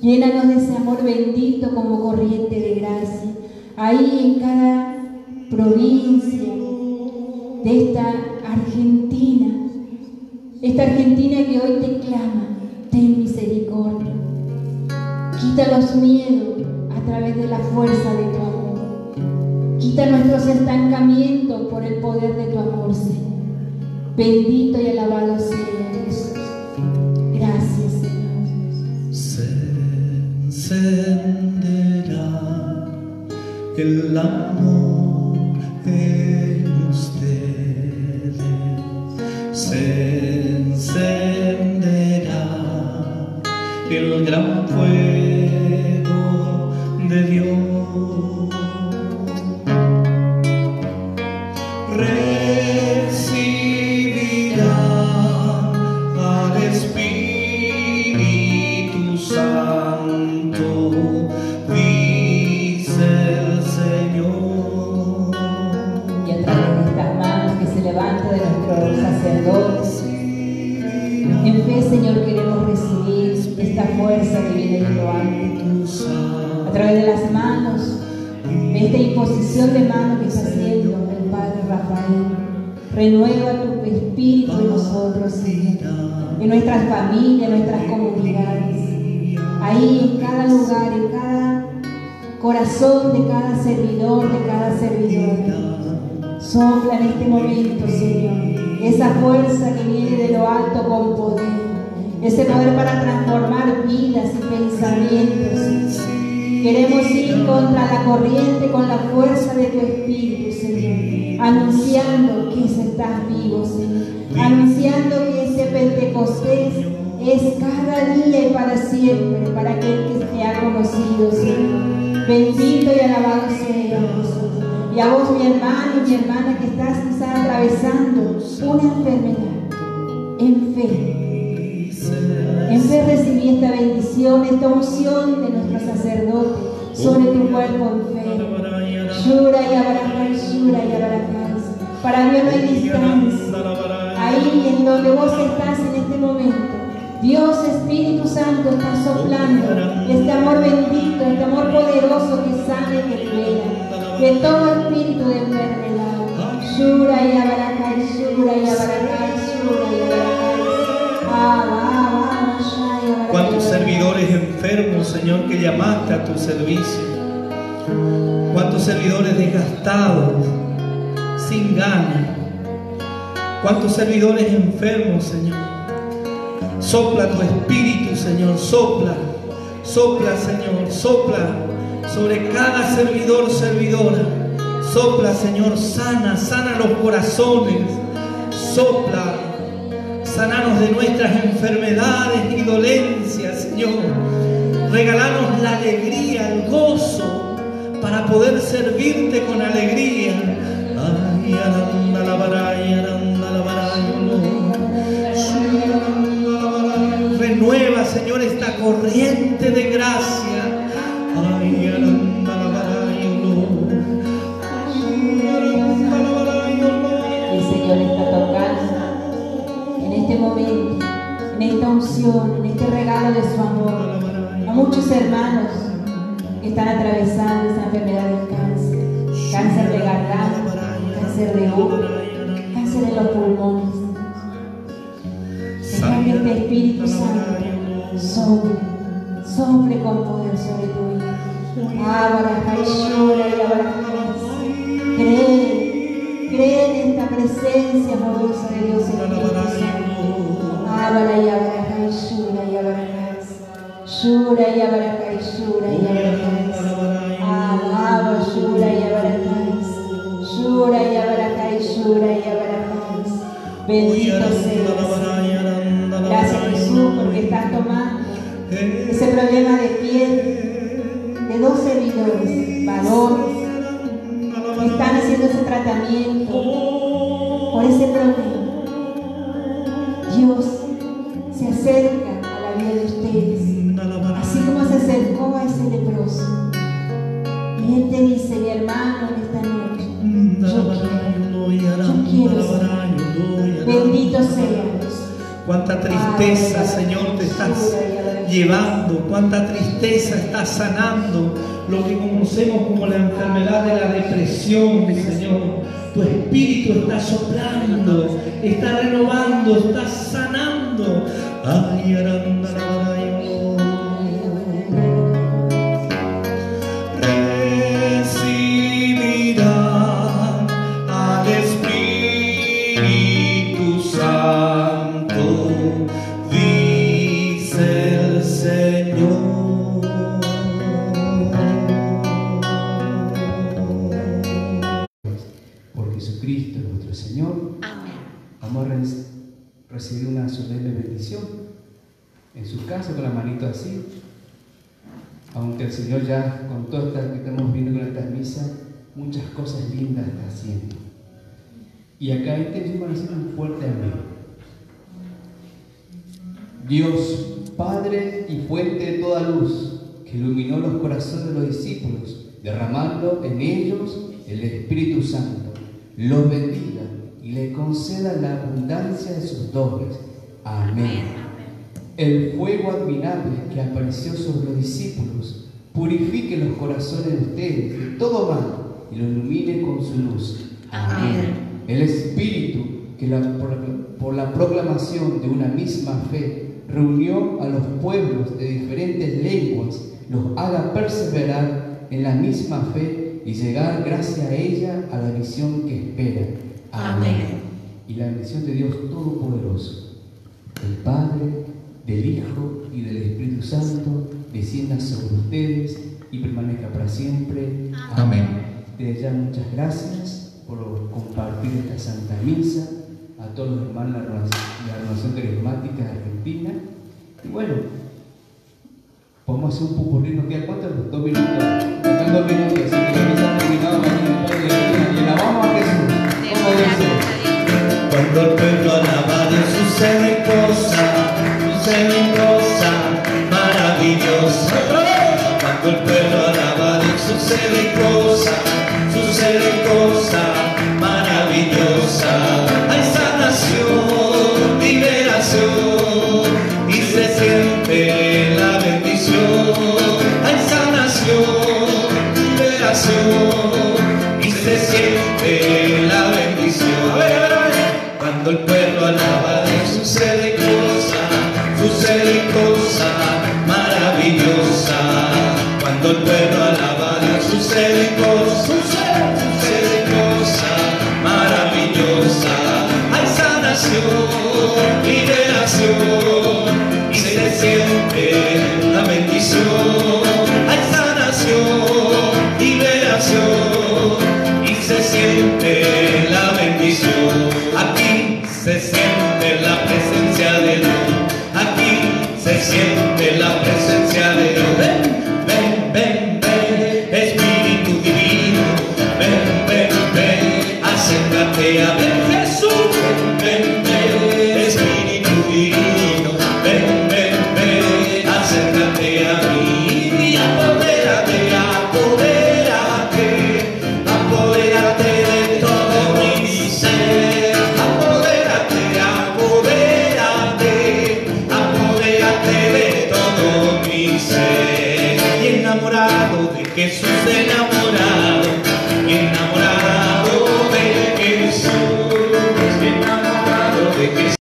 Llénanos de ese amor bendito como corriente de gracia. Ahí en cada provincia de esta Argentina que hoy te clama, ten misericordia. Quita los miedos a través de la fuerza de tu amor. Quita nuestros estancamientos por el poder de tu amor, Señor. Bendito y alabado sea Jesús. Gracias, Señor. Se encenderá el amor en ustedes. Se encenderá el gran fuego de Dios. Recibirán al Espíritu Santo, dice el Señor. Y a través de estas manos que se levantan de nuestros sacerdotes, en fe, Señor, queremos recibir esta fuerza que viene de lo alto. A través de las manos, de esta imposición de manos que está haciendo el Padre Rafael, renueva tu espíritu en nosotros, Señor, en nuestras familias, en nuestras comunidades, ahí en cada lugar, en cada corazón de cada servidor, de cada servidora. Sopla en este momento, Señor, esa fuerza que viene de lo alto con poder, ese poder para transformar vidas y pensamientos. Queremos ir contra la corriente con la fuerza de tu Espíritu, Señor, anunciando que estás vivo, Señor, anunciando que ese Pentecostés es cada día y para siempre, para aquel que te ha conocido, Señor. Bendito y alabado sea Jesús. Y a vos, mi hermano y mi hermana, que estás quizás atravesando una enfermedad, en fe recibí esta bendición, esta unción de nuestro sacerdote sobre tu cuerpo enfermo. Shura y abaracay, Shura y abaracay. Para Dios no hay distancia. Ahí en donde vos estás en este momento, Dios Espíritu Santo está soplando este amor bendito, este amor poderoso que sale y que libera de todo espíritu de enfermedad. Shura y abaracay, Shura y abaracay, Shura y abaracay. ¿Cuántos servidores enfermos, Señor, que llamaste a tu servicio? ¿Cuántos servidores desgastados, sin ganas? ¿Cuántos servidores enfermos, Señor? Sopla tu espíritu, Señor, sopla, sopla, Señor, sopla sobre cada servidor, servidora. Sopla, Señor, sana, sana los corazones, sopla. Sananos de nuestras enfermedades y dolencias, Señor. Regalanos la alegría, el gozo, para poder servirte con alegría. Ay, aranda la baraya, aranda la baraya, renueva, Señor, esta corriente de gracia. Ay, aranda la baraya, aranda la baraya. El Señor está tocando en este momento, en esta unción, en este regalo de su amor, a muchos hermanos que están atravesando esta enfermedad del cáncer, cáncer de garganta, cáncer de ojo, cáncer en los pulmones. Deja que este Espíritu Santo sobre con poder sobre tu vida. Abarajay, Shura y abarajay. Cree en esta presencia amorosa de Dios Espíritu Santo. Abara y abarajay, Shura y abarajay. Shura y abarajay, Shura y abarajay. Ababa, Shura y abarajay. Shura y abarajay, Shura y abarajay. Bendito seas. Gracias, Jesús, porque estás tomando ese problema de piel de dos servidores, varones, que están haciendo ese tratamiento por ese problema. Dios se acerca a la vida de ustedes, así como se acercó a ese leproso. Y Él te dice, mi hermano, en esta noche, yo quiero ser. Bendito seas. Cuánta tristeza, Señor, te estás llevando, cuánta tristeza estás sanando, lo que conocemos como la enfermedad de la depresión, Señor. Tu Espíritu está soplando, está renovando, está sanando. Ay, recibirán al Espíritu Santo, dice el Señor. Por Jesucristo nuestro Señor. Amén. Vamos a recibir una solemne bendición en su casa con la manito así. Aunque el Señor ya, con todo esto que estamos viendo con esta misa, muchas cosas lindas está haciendo. Y acá tenemos que hacer un fuerte amén. Dios, Padre y fuente de toda luz, que iluminó los corazones de los discípulos, derramando en ellos el Espíritu Santo, los bendiga y le conceda la abundancia de sus dones. Amén. El fuego admirable que apareció sobre los discípulos purifique los corazones de ustedes de todo mal y lo ilumine con su luz. Amén. El Espíritu que por la proclamación de una misma fe reunió a los pueblos de diferentes lenguas, los haga perseverar en la misma fe y llegar gracias a ella a la visión que espera. Amén. Y la bendición de Dios Todopoderoso, el Padre, del Hijo y del Espíritu Santo, descienda sobre ustedes y permanezca para siempre. Amén. Desde ya muchas gracias por compartir esta Santa Misa a todos los hermanos de la Renovación Carismática de Argentina. Y bueno, podemos hacer un popurrí, nos quedan ¿cuántos? 2 minutos. Faltan 2 minutos, así que la misa ha terminado, y alabamos a Jesús. ¿Cómo dice? Cuando el pueblo alaba a Dios suceden cosas maravillosas. Cuando el pueblo alaba a Dios suceden cosas maravillosas. Hay sanación, liberación y se siente la bendición. Hay sanación, liberación y se siente la bendición. A ver. Cuando el pueblo alaba a Dios suceden cosas maravillosas. Cuando el pueblo alaba a Dios suceden cosas maravillosas. Hay sanación, liberación y se siente la bendición. Hay sanación, liberación y se siente la bendición. Aquí se siente la presencia de Dios. Aquí se siente la presencia de Dios. Ven, Espíritu Divino. Ven, acércate a ver Jesús. Ven, Espíritu Divino. Ven, acércate a mí. Y apodérate de todo mi ser. Apodérate de todo mi ser. Y enamorado de Jesús, enamorado